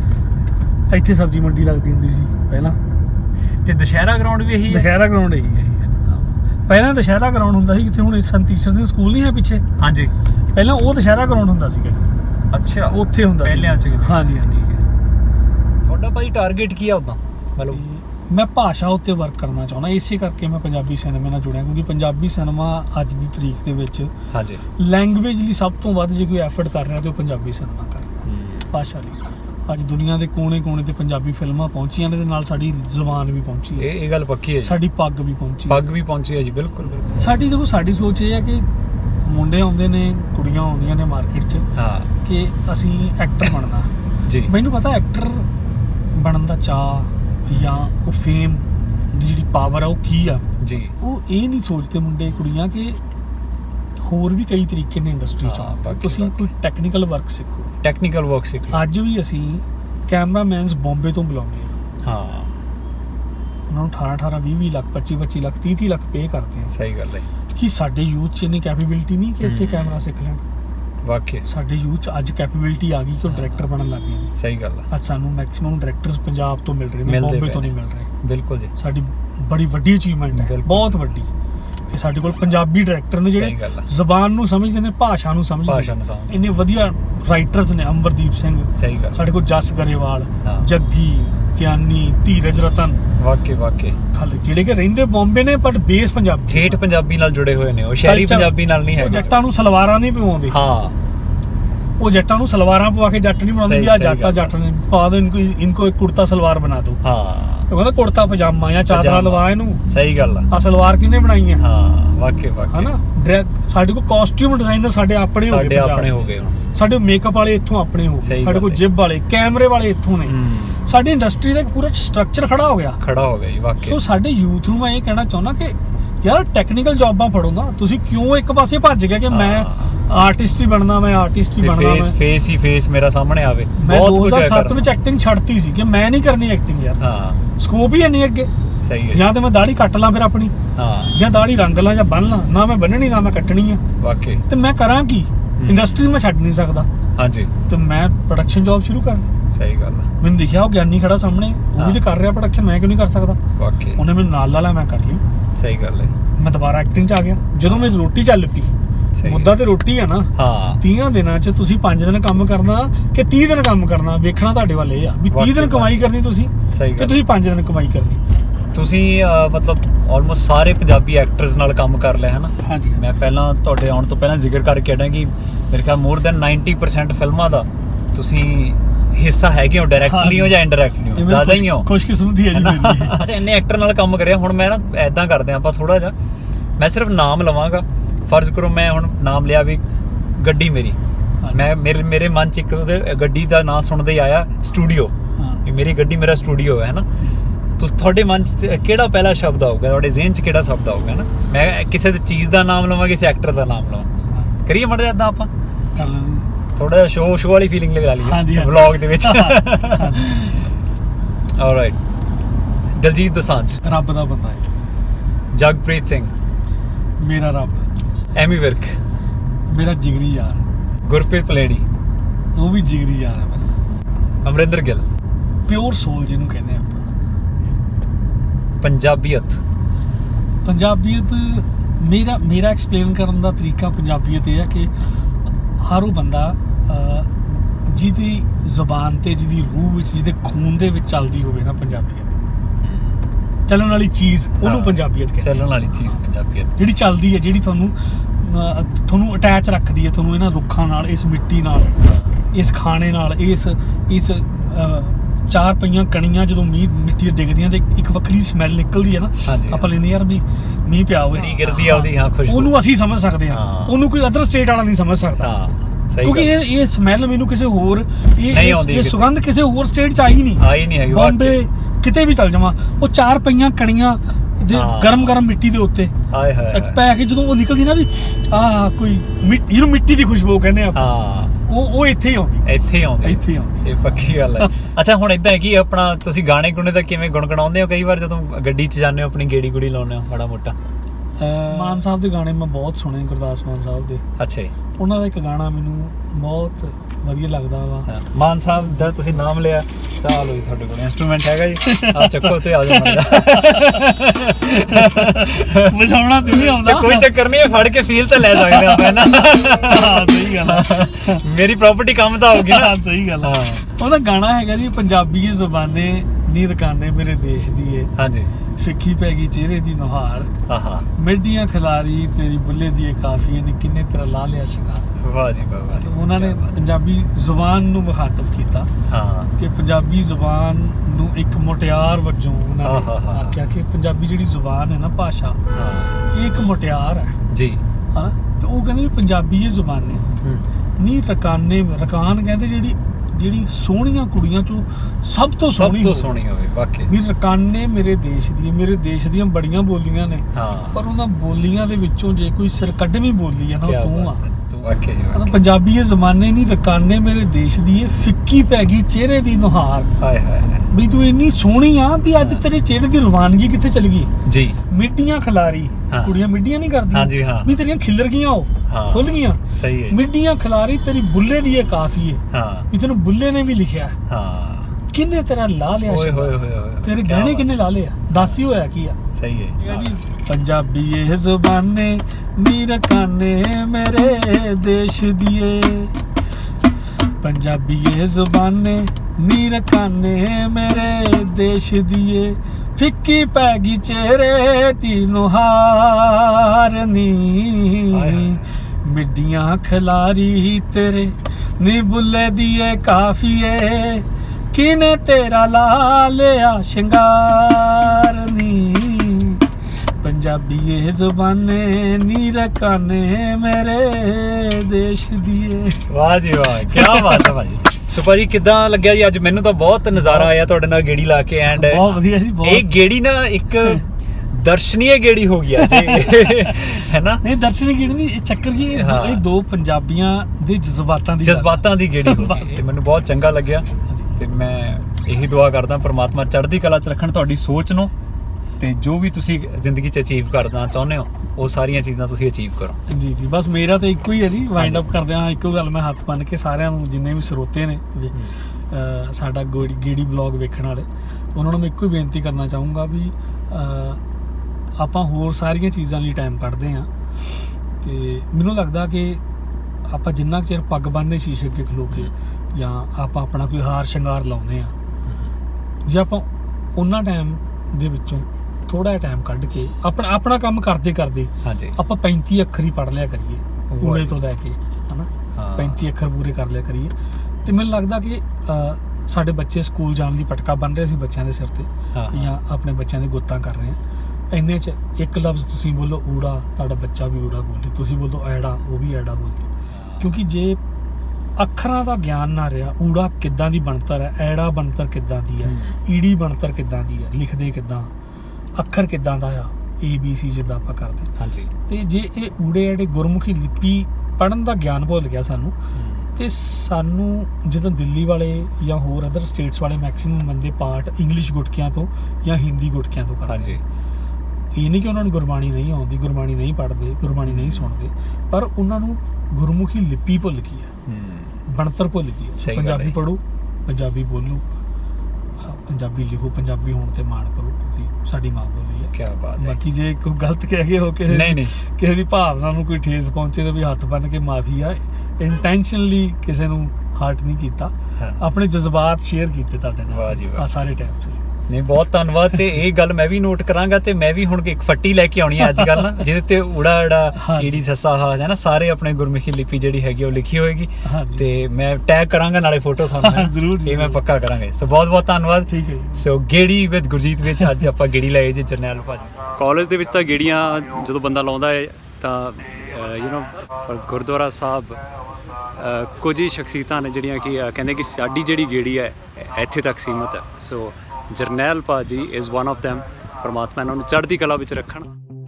ਸੀ। ਇੱਥੇ ਸਬਜ਼ੀ ਮੰਡੀ ਲੱਗਦੀ ਹੁੰਦੀ ਸੀ ਪਹਿਲਾਂ। ਤੇ ਦੁਸ਼ਹਿਰਾ ਗਰਾਊਂਡ ਵੀ ਇਹੀ ਹੈ? ਦੁਸ਼ਹਿਰਾ ਗਰਾਊਂਡ ਇਹੀ ਹੈ। ਪਹਿਲਾਂ ਦੁਸ਼ਹਿਰਾ ਗਰਾਊਂਡ ਹੁੰਦਾ ਸੀ ਜਿੱਥੇ ਹੁਣ ਸੰਤ ਟੀਚਰਸ ਦੇ ਸਕੂਲ ਨਹੀਂ ਹੈ ਪਿੱਛੇ। ਹਾਂਜੀ। ਪਹਿਲਾਂ ਉਹ ਦੁਸ਼ਹਿਰਾ ਗਰਾਊਂਡ ਹੁੰਦਾ ਸੀ। ਅੱਛਾ। ਉੱਥੇ ਹੁੰਦਾ ਸੀ ਪਹਿਲਿਆਂ 'ਚ? ਹਾਂਜੀ ਹਾਂਜੀ। ਤੁਹਾਡਾ ਭਾਈ ਟਾਰਗੇਟ ਕੀ ਆ ਉੱਦਾਂ? ਮਤਲਬ ਮੈਂ ਭਾਸ਼ਾ ਉੱਤੇ ਵਰਕ ਕਰਨਾ ਚਾਹੁੰਦਾ, ਇਸੇ ਕਰਕੇ ਮੈਂ ਪੰਜਾਬੀ ਸਿਨੇਮੇ ਨਾਲ ਜੁੜਿਆ, ਕਿਉਂਕਿ ਪੰਜਾਬੀ ਸਿਨੇਮਾ ਅੱਜ ਦੀ ਤਰੀਕ ਦੇ ਵਿੱਚ ਹਾਂਜੀ ਲੈਂਗੁਏਜ ਲਈ ਸਭ ਤੋਂ ਵੱਧ ਜੇ ਕੋਈ ਐਫਰਟ ਕਰ ਰਿਹਾ ਤੇ ਉਹ ਪੰਜਾਬੀ ਸਿਨੇਮਾ ਕਰ ਰਿਹਾ। ਭਾਸ਼ਾ ਲਈ ਅੱਜ ਦੁਨੀਆ ਦੇ ਕੋਨੇ-ਕੋਨੇ ਤੇ ਪੰਜਾਬੀ ਫਿਲਮਾਂ ਪਹੁੰਚੀਆਂ ਨੇ ਤੇ ਨਾਲ ਸਾਡੀ ਜ਼ੁਬਾਨ ਵੀ ਪਹੁੰਚੀ ਹੈ। ਇਹ ਗੱਲ ਪੱਕੀ ਹੈ। ਸਾਡੀ ਪੱਗ ਵੀ ਪਹੁੰਚੀ ਹੈ ਜੀ। ਬਿਲਕੁਲ। ਸਾਡੀ ਦੇਖੋ ਸਾਡੀ ਸੋਚ ਇਹ ਹੈ ਕਿ ਮੁੰਡੇ ਆਉਂਦੇ ਨੇ, ਕੁੜੀਆਂ ਆਉਂਦੀਆਂ ਨੇ ਮਾਰਕੀਟ 'ਚ ਕਿ ਅਸੀਂ ਐਕਟਰ ਬਣਨਾ ਜੀ। ਮੈਨੂੰ ਪਤਾ ਐਕਟਰ ਬਣਨ ਦਾ ਚਾਅ ਜਾਂ ਉਹ ਫੇਮ ਦੀ ਜਿਹੜੀ ਪਾਵਰ ਆ ਉਹ ਕੀ ਆ ਜੀ। ਉਹ ਇਹ ਨਹੀਂ ਸੋਚਦੇ ਮੁੰਡੇ ਕੁੜੀਆਂ ਕਿ ਹੋਰ ਵੀ ਕਈ ਤਰੀਕੇ ਨੇ ਇੰਡਸਟਰੀ 'ਚ। ਤੁਸੀਂ ਕੋਈ ਟੈਕਨੀਕਲ ਵਰਕ ਸਿੱਖੋ। ਟੈਕਨੀਕਲ ਵਰਕ ਸਿੱਖੋ। ਅੱਜ ਵੀ ਅਸੀਂ ਕੈਮਰਾਮੈਨਸ ਬੰਬੇ ਤੋਂ ਬੁਲਾਉਂਦੇ ਹਾਂ। ਉਹਨਾਂ ਨੂੰ 18-18, 20-20 ਲੱਖ, 25-25 ਲੱਖ, 30-30 ਲੱਖ ਪੇ ਕਰਦੇ ਆ। ਸਹੀ ਗੱਲ ਹੈ। ਕਿ ਸਾਡੇ ਯੂਥ 'ਚ ਇੰਨੀ ਕੈਪੇਬਿਲਿਟੀ ਨਹੀਂ ਕਿ ਇੱਥੇ ਕੈਮਰਾ ਸਿੱਖ ਲੈਣ। ਵਾਕਿਆ ਸਾਡੇ ਯੂਥ 'ਚ ਅੱਜ ਕੈਪੇਬਿਲਿਟੀ ਆ ਗਈ ਕਿ ਉਹ ਡਾਇਰੈਕਟਰ ਬਣਨ ਲੱਗ ਗਏ ਨੇ। ਸਹੀ ਗੱਲ ਹੈ। ਅੱਜ ਸਾਨੂੰ ਮੈਕਸਿਮਮ ਡਾਇਰੈਕਟਰਸ ਪੰਜਾਬ ਤੋਂ ਮਿਲ ਰਹੇ ਨੇ, ਬੰਬੇ ਤੋਂ ਨਹੀਂ ਮਿਲ ਰਹੇ। ਬਿਲਕੁਲ ਜੀ। ਸਾਡੀ ਬੜੀ ਵੱਡੀ ਅਚੀਵਮੈਂਟ ਹੈ, ਬਹੁਤ ਵੱਡੀ, ਕਿ ਸਾਡੇ ਕੋਲ ਪੰਜਾਬੀ ਡਾਇਰੈਕਟਰ ਨੇ ਜਿਹੜੇ ਜ਼ਬਾਨ ਨੂੰ ਸਮਝਦੇ ਨੇ, ਭਾਸ਼ਾ ਨੂੰ ਸਮਝਦੇ ਨੇ। ਇੰਨੇ ਵਧੀਆ ਰਾਈਟਰਸ ਨੇ, ਅੰਬਰਦੀਪ ਸਿੰਘ। ਸਹੀ ਗੱਲ। ਸਾਡੇ ਕੋਲ ਜਸ ਗਰੇਵਾਲ, ਜੱਗੀ, ਗਿਆਨੀ, ਧੀਰਜ ਰਤਨ। ਵਾਕੇ ਖਾਲੀ ਜਿਹੜੇ ਕਿ ਰਹਿੰਦੇ ਬੰਬੇ ਨੇ ਪਰ ਬੇਸ ਪੰਜਾਬੀ, ਠੇਠ ਪੰਜਾਬੀ ਨਾਲ ਜੁੜੇ ਹੋਏ ਨੇ। ਉਹ ਸ਼ਹਿਰੀ ਪੰਜਾਬੀ ਨਾਲ ਨਹੀਂ ਹੈ। ਜੱਟਾਂ ਨੂੰ ਸਲਵਾਰਾਂ ਨਹੀਂ ਪਵਾਉਂਦੇ। ਹਾਂ ਉਹ ਜੱਟਾਂ ਨੂੰ ਸਲਵਾਰਾਂ ਪਵਾ ਕੇ ਜੱਟ ਨਹੀਂ ਬਣਾਉਂਦੇ ਵੀ ਆ ਜੱਟ ਨੇ ਪਾ ਦੋ ਇਨਕੋ ਇੱਕ ਕੁੜਤਾ ਸਲਵਾਰ ਬਣਾ ਦੋ। ਹਾਂ ਉਹ ਕਹਿੰਦਾ ਕੁੜਤਾ ਪਜਾਮਾ ਜਾਂ ਚਾਦਰਾ ਲਵਾ ਇਹਨੂੰ। ਸਹੀ ਗੱਲ ਆ ਸਲਵਾਰ ਕਿਹਨੇ ਬਣਾਈ ਹੈ? ਹਾਂ ਵਾਕੇ ਹਨਾ। ਸਾਡੇ ਕੋਲ ਕਾਸਟਿਊਮ ਡਿਜ਼ਾਈਨਰ ਸਾਡੇ ਆਪਣੇ ਹੋ ਗਏ। ਸਾਡੇ ਮੇਕਅਪ ਵਾਲੇ ਇੱਥੋਂ ਆਪਣੇ ਹੋ ਗਏ। ਸਾਡੇ ਕੋਲ ਜਿਬ ਵਾਲੇ, ਕੈਮਰੇ ਵਾਲੇ ਇੱਥੋਂ ਨੇ। ਸਾਡੀ ਇੰਡਸਟਰੀ ਦਾ ਇੱਕ ਪੂਰਾ ਸਟਰਕਚਰ ਖੜਾ ਹੋ ਗਿਆ ਜੀ। ਵਾਕੇ ਸੋ ਸਾਡੇ ਯੂਥ ਨੂੰ ਮੈਂ ਇਹ ਕਹਿਣਾ ਚਾਹੁੰਦਾ ਕਿ ਯਾਰ ਟੈਕਨੀਕਲ ਜੌਬਾਂ ਫੜੋ ਨਾ। ਤੁਸੀਂ ਕਿਉਂ ਇੱਕ ਪਾਸੇ ਭੱਜ ਗਏ ਕਿ ਮੈਂ ਆਰਟਿਸਟ ਹੀ ਬਣਨਾ, ਮੈਂ ਆਰਟਿਸਟ ਹੀ ਬਣਨਾ, ਫੇਸ ਮੇਰਾ ਸਾਹਮਣੇ ਆਵੇ। ਮੈਂ 2007 ਵਿੱਚ ਐਕਟਿੰਗ ਛੱਡਤੀ ਸੀ ਕਿ ਮੈਂ ਨਹੀਂ ਕਰਨੀ ਐਕਟਿੰਗ ਯਾਰ। ਹਾਂ ਸਕੋਪ ਹੀ ਨਹੀਂ ਅੱਗੇ। ਸਹੀ ਹੈ। ਜਾਂ ਤੇ ਮੈਂ ਦਾੜੀ ਕੱਟ ਲਾਂ ਫਿਰ ਆਪਣੀ, ਜਾਂ ਦਾੜੀ ਰੰਗ ਲਾਂ ਜਾਂ ਬੰਨ ਲਾਂ। ਨਾ ਮੈਂ ਬੰਨਣੀ ਨਾ ਮੈਂ ਕੱਟਣੀ ਆ। ਵਾਕਈ। ਤੇ ਮੈਂ ਕਰਾਂ ਕੀ? ਇੰਡਸਟਰੀ ਮੈਂ ਛੱਡ ਨਹੀਂ ਸਕਦਾ। ਹਾਂਜੀ। ਤੇ ਮੈਂ ਪ੍ਰੋਡਕਸ਼ਨ ਜੌਬ ਸ਼ੁਰੂ ਕਰ ਲਈ। ਸਹੀ ਗੱਲ ਹੈ। ਮੈਨੂੰ ਦਿਖਿਆ ਉਹ ਗਿਆਨੀ ਖੜਾ ਸਾਹਮਣੇ, ਉਹ ਵੀ ਤੇ ਕਰ ਰਿਹਾ ਪ੍ਰੋਡਕਸ਼ਨ, ਮੈਂ ਕਿਉਂ ਨਹੀਂ ਕਰ ਸਕਦਾ? ਵਾਕਈ। ਉਹਨੇ ਮੈਨੂੰ ਨਾਲ ਲਾ ਲਿਆ, ਮੈਂ ਕਰ ਲਈ। ਸਹੀ ਗੱਲ ਹੈ। ਮੈਂ ਦੁਬਾਰਾ ਐਕਟਿੰਗ 'ਚ ਆ ਗਿਆ। ਜਦੋਂ ਮੇਰੀ ਰੋਟੀ ਚੱਲ ਪਈ ਮੁੱਦਾ ਤੇ ਰੋਟੀ ਆ ਨਾ। ਹਾਂ 30 ਦਿਨਾਂ ਚ ਤੁਸੀਂ 5 ਦਿਨ ਕੰਮ ਕਰਨਾ ਕਿ 30 ਦਿਨ ਕੰਮ ਕਰਨਾ, ਵੇਖਣਾ ਤੁਹਾਡੇ ਵੱਲ ਇਹ ਆ ਵੀ 30 ਦਿਨ ਕਮਾਈ ਕਰਨੀ ਤੁਸੀਂ ਕਿ ਤੁਸੀਂ 5 ਦਿਨ ਕਮਾਈ ਕਰਨੀ। ਤੁਸੀਂ ਮਤਲਬ ਆਲਮੋਸਟ ਸਾਰੇ ਪੰਜਾਬੀ ਐਕਟਰਸ ਨਾਲ ਕੰਮ ਕਰ ਲਿਆ ਹੈ ਨਾ। ਹਾਂਜੀ ਮੈਂ ਪਹਿਲਾਂ ਤੁਹਾਡੇ ਆਉਣ ਤੋਂ ਪਹਿਲਾਂ ਜ਼ਿਕਰ ਕਰਕੇ ਹਟਾਂ ਕਿ ਮੇਰੇ ਖਿਆਲ ਮੋਰ ਦੈਨ 90% ਫਿਲਮਾਂ ਦਾ ਤੁਸੀਂ ਹਿੱਸਾ ਹੈਗੇ ਹੋ, ਡਾਇਰੈਕਟਲੀ ਹੋ ਜਾਂ ਇਨਡਾਇਰੈਕਟਲੀ ਹੋ, ਜ਼ਿਆਦਾ ਹੀ ਹੋ। ਖੁਸ਼ਕਿਸਮਤੀ ਹੈ ਜੀ ਮੇਰੀ। ਅੱਛਾ ਇੰਨੇ ਐਕਟਰ ਨਾਲ ਕੰਮ ਕਰਿਆ। ਹੁਣ ਮੈਂ ਨਾ ਐਦਾਂ ਕਰਦੇ ਆਪਾਂ ਥੋੜਾ ਜਿਹਾ, ਮੈਂ ਸਿਰਫ ਨਾਮ ਲਵਾਂਗਾ। ਫਰਜ਼ ਕਰੋ ਮੈਂ ਹੁਣ ਨਾਮ ਲਿਆ ਵੀ ਗੱਡੀ ਮੇਰੀ, ਮੈਂ ਮੇਰੇ ਮਨ 'ਚ ਇੱਕ ਗੱਡੀ ਦਾ ਨਾਂ ਸੁਣਦੇ ਹੀ ਆਇਆ ਸਟੂਡੀਓ, ਵੀ ਮੇਰੀ ਗੱਡੀ ਮੇਰਾ ਸਟੂਡੀਓ ਹੈ ਨਾ। ਤੁਸੀਂ ਤੁਹਾਡੇ ਮਨ 'ਚ ਕਿਹੜਾ ਪਹਿਲਾ ਸ਼ਬਦ ਆਊਗਾ, ਤੁਹਾਡੇ ਜ਼ਿਹਨ 'ਚ ਕਿਹੜਾ ਸ਼ਬਦ ਆਊਗਾ ਨਾ। ਮੈਂ ਕਿਸੇ ਦੀ ਚੀਜ਼ ਦਾ ਨਾਮ ਲਵਾਂ, ਕਿਸੇ ਐਕਟਰ ਦਾ ਨਾਮ ਲਵਾਂ, ਕਰੀਏ ਮਾੜਾ ਜਿਹਾ ਇੱਦਾਂ ਆਪਾਂ ਕਰ ਲੈਂਦੇ, ਥੋੜਾ ਜਿਹਾ ਸ਼ੋਅ ਵਾਲੀ ਫੀਲਿੰਗ ਲਗਾ ਲਈਏ ਵਲੌਗ ਦੇ ਵਿੱਚ। ਆਲਰਾਈਟ। ਦਲਜੀਤ ਦੋਸਾਂਝ ਰੱਬ ਦਾ ਬੰਦਾ ਹੈ। ਜਗਪ੍ਰੀਤ ਸਿੰਘ ਮੇਰਾ ਰੱਬ। ਐਮੀ ਵਿਰਕ ਮੇਰਾ ਜਿਗਰੀ ਯਾਰ। ਗੁਰਪ੍ਰੀਤ ਪਲੇੜੀ ਉਹ ਵੀ ਜਿਗਰੀ ਯਾਰ ਹੈ ਮੇਰਾ। ਅਮਰਿੰਦਰ ਗਿੱਲ ਪਿਓਰ ਸੋਲ ਜਿਹਨੂੰ ਕਹਿੰਦੇ ਆਪਾਂ। ਪੰਜਾਬੀਅਤ ਮੇਰਾ ਐਕਸਪਲੇਨ ਕਰਨ ਦਾ ਤਰੀਕਾ ਪੰਜਾਬੀਅਤ ਇਹ ਹੈ ਕਿ ਹਰ ਉਹ ਬੰਦਾ ਜਿਹਦੀ ਜ਼ੁਬਾਨ ਤੇ, ਜਿਹਦੀ ਰੂਹ ਵਿੱਚ, ਜਿਹਦੇ ਖੂਨ ਦੇ ਵਿੱਚ ਚੱਲਦੀ ਹੋਵੇ ਨਾ ਪੰਜਾਬੀਅਤ, ਚੱਲਣ ਵਾਲੀ ਚੀਜ਼, ਉਹਨੂੰ ਪੰਜਾਬੀਅਤ ਕਹਿੰਦੇ। ਚੱਲਣ ਵਾਲੀ ਚੀਜ਼ ਪੰਜਾਬੀਅਤ, ਜਿਹੜੀ ਚੱਲਦੀ ਹੈ, ਜਿਹੜੀ ਤੁਹਾਨੂੰ ਅਟੈਚ ਰੱਖਦੀ ਹੈ, ਤੁਹਾਨੂੰ ਇਹਨਾਂ ਰੁੱਖਾਂ ਨਾਲ, ਇਸ ਮਿੱਟੀ ਨਾਲ, ਇਸ ਖਾਣੇ ਨਾਲ, ਇਸ ਚਾਰ ਪਈਆਂ ਕਣੀਆਂ ਜਦੋਂ ਮਿੱਟੀ ਤੇ ਡਿੱਗਦੀਆਂ ਤੇ ਇੱਕ ਵੱਖਰੀ ਸਮੈਲ ਨਿਕਲਦੀ ਹੈ ਨਾ। ਆਪਾਂ ਲੈਂਦੇ ਯਾਰ ਵੀ ਮੀਂਹ ਪਿਆ ਹੋਵੇ, ਗਿਰਦੀ ਆਉਂਦੀ, ਹਾਂ ਖੁਸ਼ਬੂ, ਉਹਨੂੰ ਅਸੀਂ ਸਮਝ ਸਕਦੇ ਹਾਂ, ਉਹਨੂੰ ਕੋਈ ਅਦਰ ਸਟੇਟ ਵਾਲਾ ਨਹੀਂ ਸਮਝ ਸਕਦਾ। ਕਿਉਂਕਿ ਇਹ ਸਮੈਲ ਮੈਨੂੰ ਕਿਸੇ ਹੋਰ, ਇਹ ਸੁਗੰਧ ਕਿਸੇ ਹੋਰ ਸਟੇਟ 'ਚ ਆਈ ਨਹੀਂ ਹੈਗੀ। ਬੰਬੇ ਕਿਤੇ ਵੀ ਚੱਲ ਜਾਵਾਂ, ਉਹ ਚਾਰ ਪਈਆਂ ਕਣੀਆਂ ਗਰਮ ਮਿੱਟੀ ਦੇ ਉੱਤੇ ਪੈ ਕੇ ਜਦੋਂ ਉਹ ਨਿਕਲਦੀ ਨਾ ਵੀ ਕੋਈ ਜਿਹਨੂੰ ਮਿੱਟੀ ਦੀ ਖੁਸ਼ਬੂ ਕਹਿੰਦੇ ਆਪਾਂ, ਉਹ ਇੱਥੇ ਹੀ ਆਉਂਦੀ। ਇਹ ਪੱਕੀ ਗੱਲ ਹੈ। ਅੱਛਾ ਹੁਣ ਏਦਾਂ ਹੈ ਕਿ ਆਪਣਾ ਤੁਸੀਂ ਗਾਣੇ ਗੁਣੇ ਦਾ ਕਿਵੇਂ ਗੁਣਗੁਣਾਉਂਦੇ ਹੋ? ਕਈ ਵਾਰ ਜਦੋਂ ਗੱਡੀ 'ਚ ਜਾਂਦੇ ਹੋ ਆਪਣੀ ਗੇੜੀ ਗੁੜੀ ਲਾਉਂਦੇ ਹੋ ਮਾੜਾ ਮੋਟਾ? ਮਾਨ ਸਾਹਿਬ ਦੇ ਗਾਣੇ ਮੈਂ ਬਹੁਤ ਸੁਣੇ, ਗੁਰਦਾਸ ਮਾਨ ਸਾਹਿਬ ਦੇ। ਅੱਛਾ ਜੀ। ਉਹਨਾਂ ਦਾ ਇੱਕ ਗਾਣਾ ਮੈਨੂੰ ਬਹੁਤ ਵਧੀਆ ਲੱਗਦਾ ਵਾ। ਮਾਨ ਸਾਹਿਬ ਦਾ ਤੁਸੀਂ ਨਾਮ ਲਿਆ, ਚਾਲੋ ਜੀ ਤੁਹਾਡੇ ਕੋਲ ਇੰਸਟਰੂਮੈਂਟ ਹੈਗਾ ਜੀ, ਆ ਚੱਕੋ ਤੇ ਆ ਜਾਓ। ਵਜਾਉਣਾ ਤੇ ਨਹੀਂ ਆਉਂਦਾ, ਕੋਈ ਚੱਕਰ ਨਹੀਂ, ਫੜ ਕੇ ਫੀਲ ਤਾਂ ਲੈ ਸਕਦੇ ਆਪਾਂ ਨਾ। ਸਹੀ ਗੱਲ ਆ, ਮੇਰੀ ਪ੍ਰਾਪਰਟੀ ਕੰਮ ਤਾਂ ਆਉਗੀ ਨਾ। ਸਹੀ ਗੱਲ ਆ। ਉਹਦਾ ਗਾਣਾ ਹੈਗਾ ਜੀ, ਪੰਜਾਬੀ ਜ਼ੁਬਾਨੇ ਨੀ ਰਕਾਨੇ ਮੇਰੇ ਦੇਸ਼ ਦੀ ਏ। ਹਾਂਜੀ। ਫਿੱਕੀ ਪੈ ਗਈ ਚਿਹਰੇ ਦੀ ਨੁਹਾਰ, ਮਿੱਡੀਆਂ ਖਿਲਾਰੀ ਤੇਰੀ ਬੁੱਲੇ ਦੀ ਕਾਫੀਏ ਨੇ, ਕਿੰਨੇ ਤੇਰਾ ਲਾ ਲਿਆ ਸ਼ਿੰਗਾਰ। ਵਾਹ ਜੀ ਵਾਹ। ਉਹਨਾਂ ਨੇ ਪੰਜਾਬੀ ਜ਼ੁਬਾਨ ਨੂੰ ਮੁਖਾਤਬ ਕੀਤਾ ਕਿ ਪੰਜਾਬੀ ਜ਼ੁਬਾਨ ਨੂੰ ਇੱਕ ਮੁਟਿਆਰ ਵਜੋਂ ਉਹਨਾਂ ਨੇ ਆਖਿਆ ਕਿ ਪੰਜਾਬੀ ਜਿਹੜੀ ਜ਼ੁਬਾਨ ਹੈ ਨਾ, ਭਾਸ਼ਾ, ਇਹ ਇੱਕ ਮੁਟਿਆਰ ਹੈ ਜੀ, ਹਨਾ। ਤੇ ਉਹ ਕਹਿੰਦੇ ਵੀ ਪੰਜਾਬੀ ਇਹ ਜ਼ੁਬਾਨੇ ਨੀ ਰਕਾਨੇ, ਰਕਾਨ ਕਹਿੰਦੇ ਜਿਹੜੀ ਸੋਹਣੀਆਂ ਕੁੜੀਆਂ ਚੋਂ ਸਭ ਤੋਂ ਸੋਹਣੀ ਹੋਵੇ। ਵਾਕਈ ਵੀ ਰਕਾਨੇ ਮੇਰੇ ਦੇਸ਼ ਦੀਆਂ ਬੜੀਆਂ ਬੋਲੀਆਂ ਨੇ, ਪਰ ਉਹਨਾਂ ਬੋਲੀਆਂ ਦੇ ਵਿੱਚੋਂ ਜੇ ਕੋਈ ਸਿਰ ਕੱਢਵੀਂ ਬੋਲੀ ਹੈ ਨਾ, ਉਹ ਤੂੰ ਆ। ਪੰਜਾਬੀ ਇਹ ਜ਼ਮਾਨੇ ਨਹੀਂ ਰਕਾਨੇ ਮੇਰੇ ਦੇਸ਼ ਦੀ ਏ, ਫਿੱਕੀ ਪੈ ਗਈ ਚਿਹਰੇ ਦੀ ਨੁਹਾਰ। ਵੀ ਤੂੰ ਇੰਨੀ ਸੋਹਣੀ ਆ ਵੀ ਅੱਜ ਤੇਰੇ ਚਿਹਰੇ ਦੀ ਰਵਾਨਗੀ ਕਿੱਥੇ ਚਲ ਗਈ ਜੀ। ਮਿੱਡੀਆਂ ਖਿਲਾਰੀ, ਕੁੜੀਆਂ ਮਿੱਡੀਆਂ ਨਹੀਂ ਕਰਦੀਆਂ, ਵੀ ਤੇਰੀਆਂ ਖਿਲਰ ਗਈਆਂ, ਉਹ ਖੁੱਲ ਗਈਆਂ। ਸਹੀ ਹੈ। ਮਿੱਡੀਆਂ ਖਿਲਾਰੀ ਤੇਰੀ ਬੁੱਲੇ ਦੀ ਇਹ ਕਾਫੀ ਹੈ, ਵੀ ਤੈਨੂੰ ਬੁੱਲੇ ਨੇ ਵੀ ਲਿਖਿਆ, ਕਿੰਨੇ ਤੇਰਾ ਲਾ ਲਿਆ, ਤੇਰੇ ਗਹਿਣੇ ਕਿੰਨੇ ਲਾ ਲਿਆ, ਦੱਸ ਹੀ ਹੋਇਆ ਕੀ ਆ। ਸਹੀ ਹੈ ਜੀ। ਪੰਜਾਬੀ ਇਹ ਜ਼ੁਬਾਨੇ ਨੀ ਰਕਾਨੇ ਮੇਰੇ ਦੇਸ਼ ਦੀਏ, ਪੰਜਾਬੀ ਇਹ ਜ਼ੁਬਾਨੇ ਨੀ ਰਕਾਨੇ ਮੇਰੇ ਦੇਸ਼ ਦੀਏ, ਫਿੱਕੀ ਪੈ ਗਈ ਚਿਹਰੇ ਦੀ ਨੁਹਾਰ ਨੀ, ਮਿੱਡੀਆਂ ਖਿਲਾਰੀ ਤੇਰੇ ਨੀ ਬੁੱਲੇ ਦੀਏ ਕਾਫੀਏ, ਕਿਨੇ ਤੇਰਾ ਲਾ ਲਿਆ ਸ਼ਿੰਗਾਰ ਨੀ, ਪੰਜਾਬੀ ਇਹ ਜ਼ੁਬਾਨੇ ਨੀ ਰਕਾਨੇ ਮੇਰੇ ਦੇਸ਼ ਦੀਏ। ਵਾਹ ਜੀ ਵਾਹ, ਕੀ ਬਾਤ ਹੈ ਭਾਜੀ। ਸੋ ਭਾਜੀ ਕਿੱਦਾਂ ਲੱਗਿਆ ਜੀ ਅੱਜ? ਮੈਨੂੰ ਤਾਂ ਬਹੁਤ ਨਜ਼ਾਰਾ ਆਇਆ ਤੁਹਾਡੇ ਨਾਲ ਗੇੜੀ ਲਾ ਕੇ। ਐਂਡ ਬਹੁਤ ਵਧੀਆ ਜੀ। ਇਹ ਗੇੜੀ ਨਾ ਇੱਕ ਦਰਸ਼ਨੀय ਗੇੜੀ ਹੋ ਗਈ ਅੱਜ, ਹੈ ਨਾ? ਨਹੀਂ ਦਰਸ਼ਨੀ ਗੇੜੀ ਨਹੀਂ, ਇਹ ਚੱਕਰ ਕੀ, ਇਹ ਦੋ ਪੰਜਾਬੀਆਂ ਦੇ ਜਜ਼ਬਾਤਾਂ ਦੀ ਗੇੜੀ ਹੋ ਗਈ ਤੇ ਮੈਨੂੰ ਬਹੁਤ ਚੰਗਾ ਲੱਗਿਆ। ਤੇ ਮੈਂ ਇਹੀ ਦੁਆ ਕਰਦਾ ਪ੍ਰਮਾਤਮਾ ਚੜ੍ਹਦੀ ਕਲਾ 'ਚ ਰੱਖਣ ਤੁਹਾਡੀ ਸੋਚ ਨੂੰ, ਤੇ ਜੋ ਵੀ ਤੁਸੀਂ ਜ਼ਿੰਦਗੀ 'ਚ ਅਚੀਵ ਕਰਨਾ ਚਾਹੁੰਦੇ ਹੋ ਉਹ ਸਾਰੀਆਂ ਚੀਜ਼ਾਂ ਤੁਸੀਂ ਅਚੀਵ ਕਰੋ। ਜੀ ਜੀ, ਬਸ ਮੇਰਾ ਤਾਂ ਇੱਕੋ ਹੀ ਹੈ ਜੀ। ਵਾਈਂਡ ਅਪ ਕਰਦੇ ਹਾਂ, ਇੱਕੋ ਗੱਲ ਮੈਂ ਹੱਥ ਬੰਨ੍ਹ ਕੇ ਸਾਰਿਆਂ ਨੂੰ, ਜਿੰਨੇ ਵੀ ਸਰੋਤੇ ਨੇ ਸਾਡਾ ਗੇੜੀ ਬਲੌਗ ਵੇਖਣ ਵਾਲੇ, ਉਹਨਾਂ ਨੂੰ ਮੈਂ ਇੱਕੋ ਹੀ ਬੇਨਤੀ ਕਰਨਾ ਚਾਹੂੰਗਾ ਵੀ ਆਪਾਂ ਹੋਰ ਸਾਰੀਆਂ ਚੀਜ਼ਾਂ ਲਈ ਟਾਈਮ ਕੱਢਦੇ ਹਾਂ, ਤੇ ਮੈਨੂੰ ਲੱਗਦਾ ਕਿ ਆਪਾਂ ਜਿੰਨਾ ਚਿਰ ਪੱਗ ਬੰਨ੍ਹਦੇ ਸ਼ੀਸ਼ੇ ਅੱਗੇ ਖਲੋ ਕੇ ਜਾਂ ਆਪਾਂ ਆਪਣਾ ਕੋਈ ਹਾਰ ਸ਼ਿੰਗਾਰ ਲਾਉਂਦੇ ਆ, ਜੇ ਆਪਾਂ ਉਹਨਾਂ ਟਾਈਮ ਦੇ ਵਿੱਚੋਂ ਥੋੜਾ ਜਿਹਾ ਟਾਈਮ ਕੱਢ ਕੇ ਆਪਣਾ ਕੰਮ ਕਰਦੇ ਕਰਦੇ ਆਪਾਂ 35 ਅੱਖਰ ਹੀ ਪੜ੍ਹ ਲਿਆ ਕਰੀਏ, ਊੜੇ ਤੋਂ ਲੈ ਕੇ, ਹੈ ਨਾ, 35 ਅੱਖਰ ਪੂਰੇ ਕਰ ਲਿਆ ਕਰੀਏ, ਤੇ ਮੈਨੂੰ ਲੱਗਦਾ ਕਿ ਸਾਡੇ ਬੱਚੇ ਸਕੂਲ ਜਾਣ ਦੀ ਪਟਕਾ ਬਣ ਰਹੇ ਸੀ ਬੱਚਿਆਂ ਦੇ ਸਿਰ ਤੇ, ਜਾਂ ਆਪਣੇ ਬੱਚਿਆਂ ਦੀ ਗੁੱਤਾਂ ਕਰ ਰਹੇ ਆ, ਇੰਨੇ 'ਚ ਇੱਕ ਲਫ਼ਜ਼ ਤੁਸੀਂ ਬੋਲੋ ਊੜਾ, ਤੁਹਾਡਾ ਬੱਚਾ ਵੀ ਊੜਾ ਬੋਲੇ, ਤੁਸੀਂ ਬੋਲੋ ਐੜਾ, ਉਹ ਵੀ ਐੜਾ ਬੋਲੇ। ਕਿਉਂਕਿ ਜੇ ਅੱਖਰਾਂ ਦਾ ਗਿਆਨ ਨਾ ਰਿਹਾ, ਊੜਾ ਕਿੱਦਾਂ ਦੀ ਬਣਤਰ ਹੈ, ਐੜਾ ਬਣਤਰ ਕਿੱਦਾਂ ਦੀ ਹੈ, ਈੜੀ ਬਣਤਰ ਕਿੱਦਾਂ ਦੀ ਹੈ, ਲਿਖਦੇ ਕਿੱਦਾਂ, ਅੱਖਰ ਕਿੱਦਾਂ ਦਾ ਆ, ABC ਜਿੱਦਾਂ ਆਪਾਂ ਕਰਦੇ, ਤੇ ਜੇ ਇਹ ਊੜੇ ਐੜੇ ਗੁਰਮੁਖੀ ਲਿਪੀ ਪੜ੍ਹਨ ਦਾ ਗਿਆਨ ਭੁੱਲ ਗਿਆ ਸਾਨੂੰ, ਤੇ ਸਾਨੂੰ ਜਦੋਂ ਦਿੱਲੀ ਵਾਲੇ ਜਾਂ ਹੋਰ ਅਦਰ ਸਟੇਟਸ ਵਾਲੇ ਮੈਕਸੀਮਮ ਬੰਦੇ ਪਾਠ ਇੰਗਲਿਸ਼ ਗੁਟਕਿਆਂ ਤੋਂ ਜਾਂ ਹਿੰਦੀ ਗੁਟਕਿਆਂ ਤੋਂ ਕਰਦੇ, ਇਹ ਨਹੀਂ ਕਿ ਉਹਨਾਂ ਨੂੰ ਗੁਰਬਾਣੀ ਨਹੀਂ ਆਉਂਦੀ, ਗੁਰਬਾਣੀ ਨਹੀਂ ਪੜ੍ਹਦੇ, ਗੁਰਬਾਣੀ ਨਹੀਂ ਸੁਣਦੇ, ਪਰ ਉਹਨਾਂ ਨੂੰ ਗੁਰਮੁਖੀ ਲਿਪੀ ਭੁੱਲ ਗਈ ਹੈ, ਬਣਤਰ ਭੁੱਲ ਗਈ ਹੈ। ਪੰਜਾਬੀ ਪੜ੍ਹੋ, ਪੰਜਾਬੀ ਬੋਲੋ, ਪੰਜਾਬੀ ਲਿਖੋ, ਪੰਜਾਬੀ ਹੋਣ ਤੇ ਮਾਣ ਕਰੋ, ਕਿਉਂਕਿ ਸਾਡੀ ਮਾਂ ਬੋਲੀ ਹੈ। ਕਿਆ ਬਾਤ ਹੈ। ਬਾਕੀ ਜੇ ਕੋਈ ਗਲਤ ਕਹਿ ਗਏ ਹੋ ਕਿਸੇ ਦੀ ਭਾਵਨਾ ਨੂੰ ਕੋਈ ਠੇਸ ਪਹੁੰਚੇ ਤਾਂ ਵੀ ਹੱਥ ਬੰਨ੍ਹ ਕੇ ਮਾਫੀ ਆ, ਇੰਟੈਂਸ਼ਨਲੀ ਕਿਸੇ ਨੂੰ ਹਰਟ ਨਹੀਂ ਕੀਤਾ, ਆਪਣੇ ਜਜ਼ਬਾਤ ਸ਼ੇਅਰ ਕੀਤੇ ਤੁਹਾਡੇ ਨਾਲ ਆ ਸਾਰੇ ਟਾਈਮ 'ਚ। ਨਹੀਂ, ਬਹੁਤ ਧੰਨਵਾਦ। ਤੇ ਇਹ ਗੱਲ ਮੈਂ ਵੀ ਨੋਟ ਕਰਾਂਗਾ, ਤੇ ਮੈਂ ਵੀ ਹੁਣ ਇੱਕ ਫੱਟੀ ਲੈ ਕੇ ਆਉਣੀ ਹੈ ਅੱਜ ਕੱਲ੍ਹ ਨਾ, ਜਿਹਦੇ ਤੇ ਊੜਾ ਐੜਾ ਈੜੀ ਸੱਸਾ ਹਾ ਹੈ ਨਾ, ਸਾਰੇ ਆਪਣੇ ਗੁਰਮੁਖੀ ਲਿਪੀ ਜਿਹੜੀ ਹੈਗੀ ਉਹ ਲਿਖੀ ਹੋਏਗੀ, ਤੇ ਮੈਂ ਟੈਗ ਕਰਾਂਗਾ ਨਾਲੇ ਫੋਟੋ ਤੁਹਾਨੂੰ ਜ਼ਰੂਰ, ਇਹ ਮੈਂ ਪੱਕਾ ਕਰਾਂਗੇ। ਸੋ ਬਹੁਤ ਬਹੁਤ ਧੰਨਵਾਦ। ਠੀਕ ਹੈ। ਸੋ ਗੇੜੀ ਵਿਦ ਗੁਰਜੀਤ ਵਿੱਚ ਅੱਜ ਆਪਾਂ ਗੇੜੀ ਲਾਏ ਜੀ ਜਰਨੈਲ ਭਾਜੀ। ਕਾਲਜ ਦੇ ਵਿੱਚ ਤਾਂ ਗੇੜੀਆਂ ਜਦੋਂ ਬੰਦਾ ਲਾਉਂਦਾ ਹੈ ਤਾਂ ਪਰ ਗੁਰਦੁਆਰਾ ਸਾਹਿਬ ਕੁਝ ਹੀ ਸ਼ਖਸੀਅਤਾਂ ਨੇ ਜਿਹੜੀਆਂ ਕਿ ਕਹਿੰਦੇ ਕਿ ਸਾਡੀ ਜਿਹੜੀ ਗੇੜੀ ਹੈ ਇੱਥੇ ਤੱਕ ਸੀਮਤ ਹੈ। ਸੋ ਜਰਨੈਲ ਭਾਜੀ ਇਜ਼ ਵਨ ਆਫ ਦੈਮ। ਪਰਮਾਤਮਾ ਇਹਨਾਂ ਨੂੰ ਚੜ੍ਹਦੀ ਕਲਾ ਵਿੱਚ ਰੱਖਣ।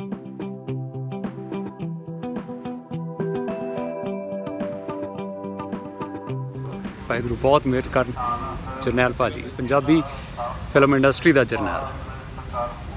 ਵਾਹਿਗੁਰੂ ਬਹੁਤ ਮਿਹਰ ਕਰਨ। ਜਰਨੈਲ ਭਾਜੀ ਪੰਜਾਬੀ ਫਿਲਮ ਇੰਡਸਟਰੀ ਦਾ ਜਰਨੈਲ।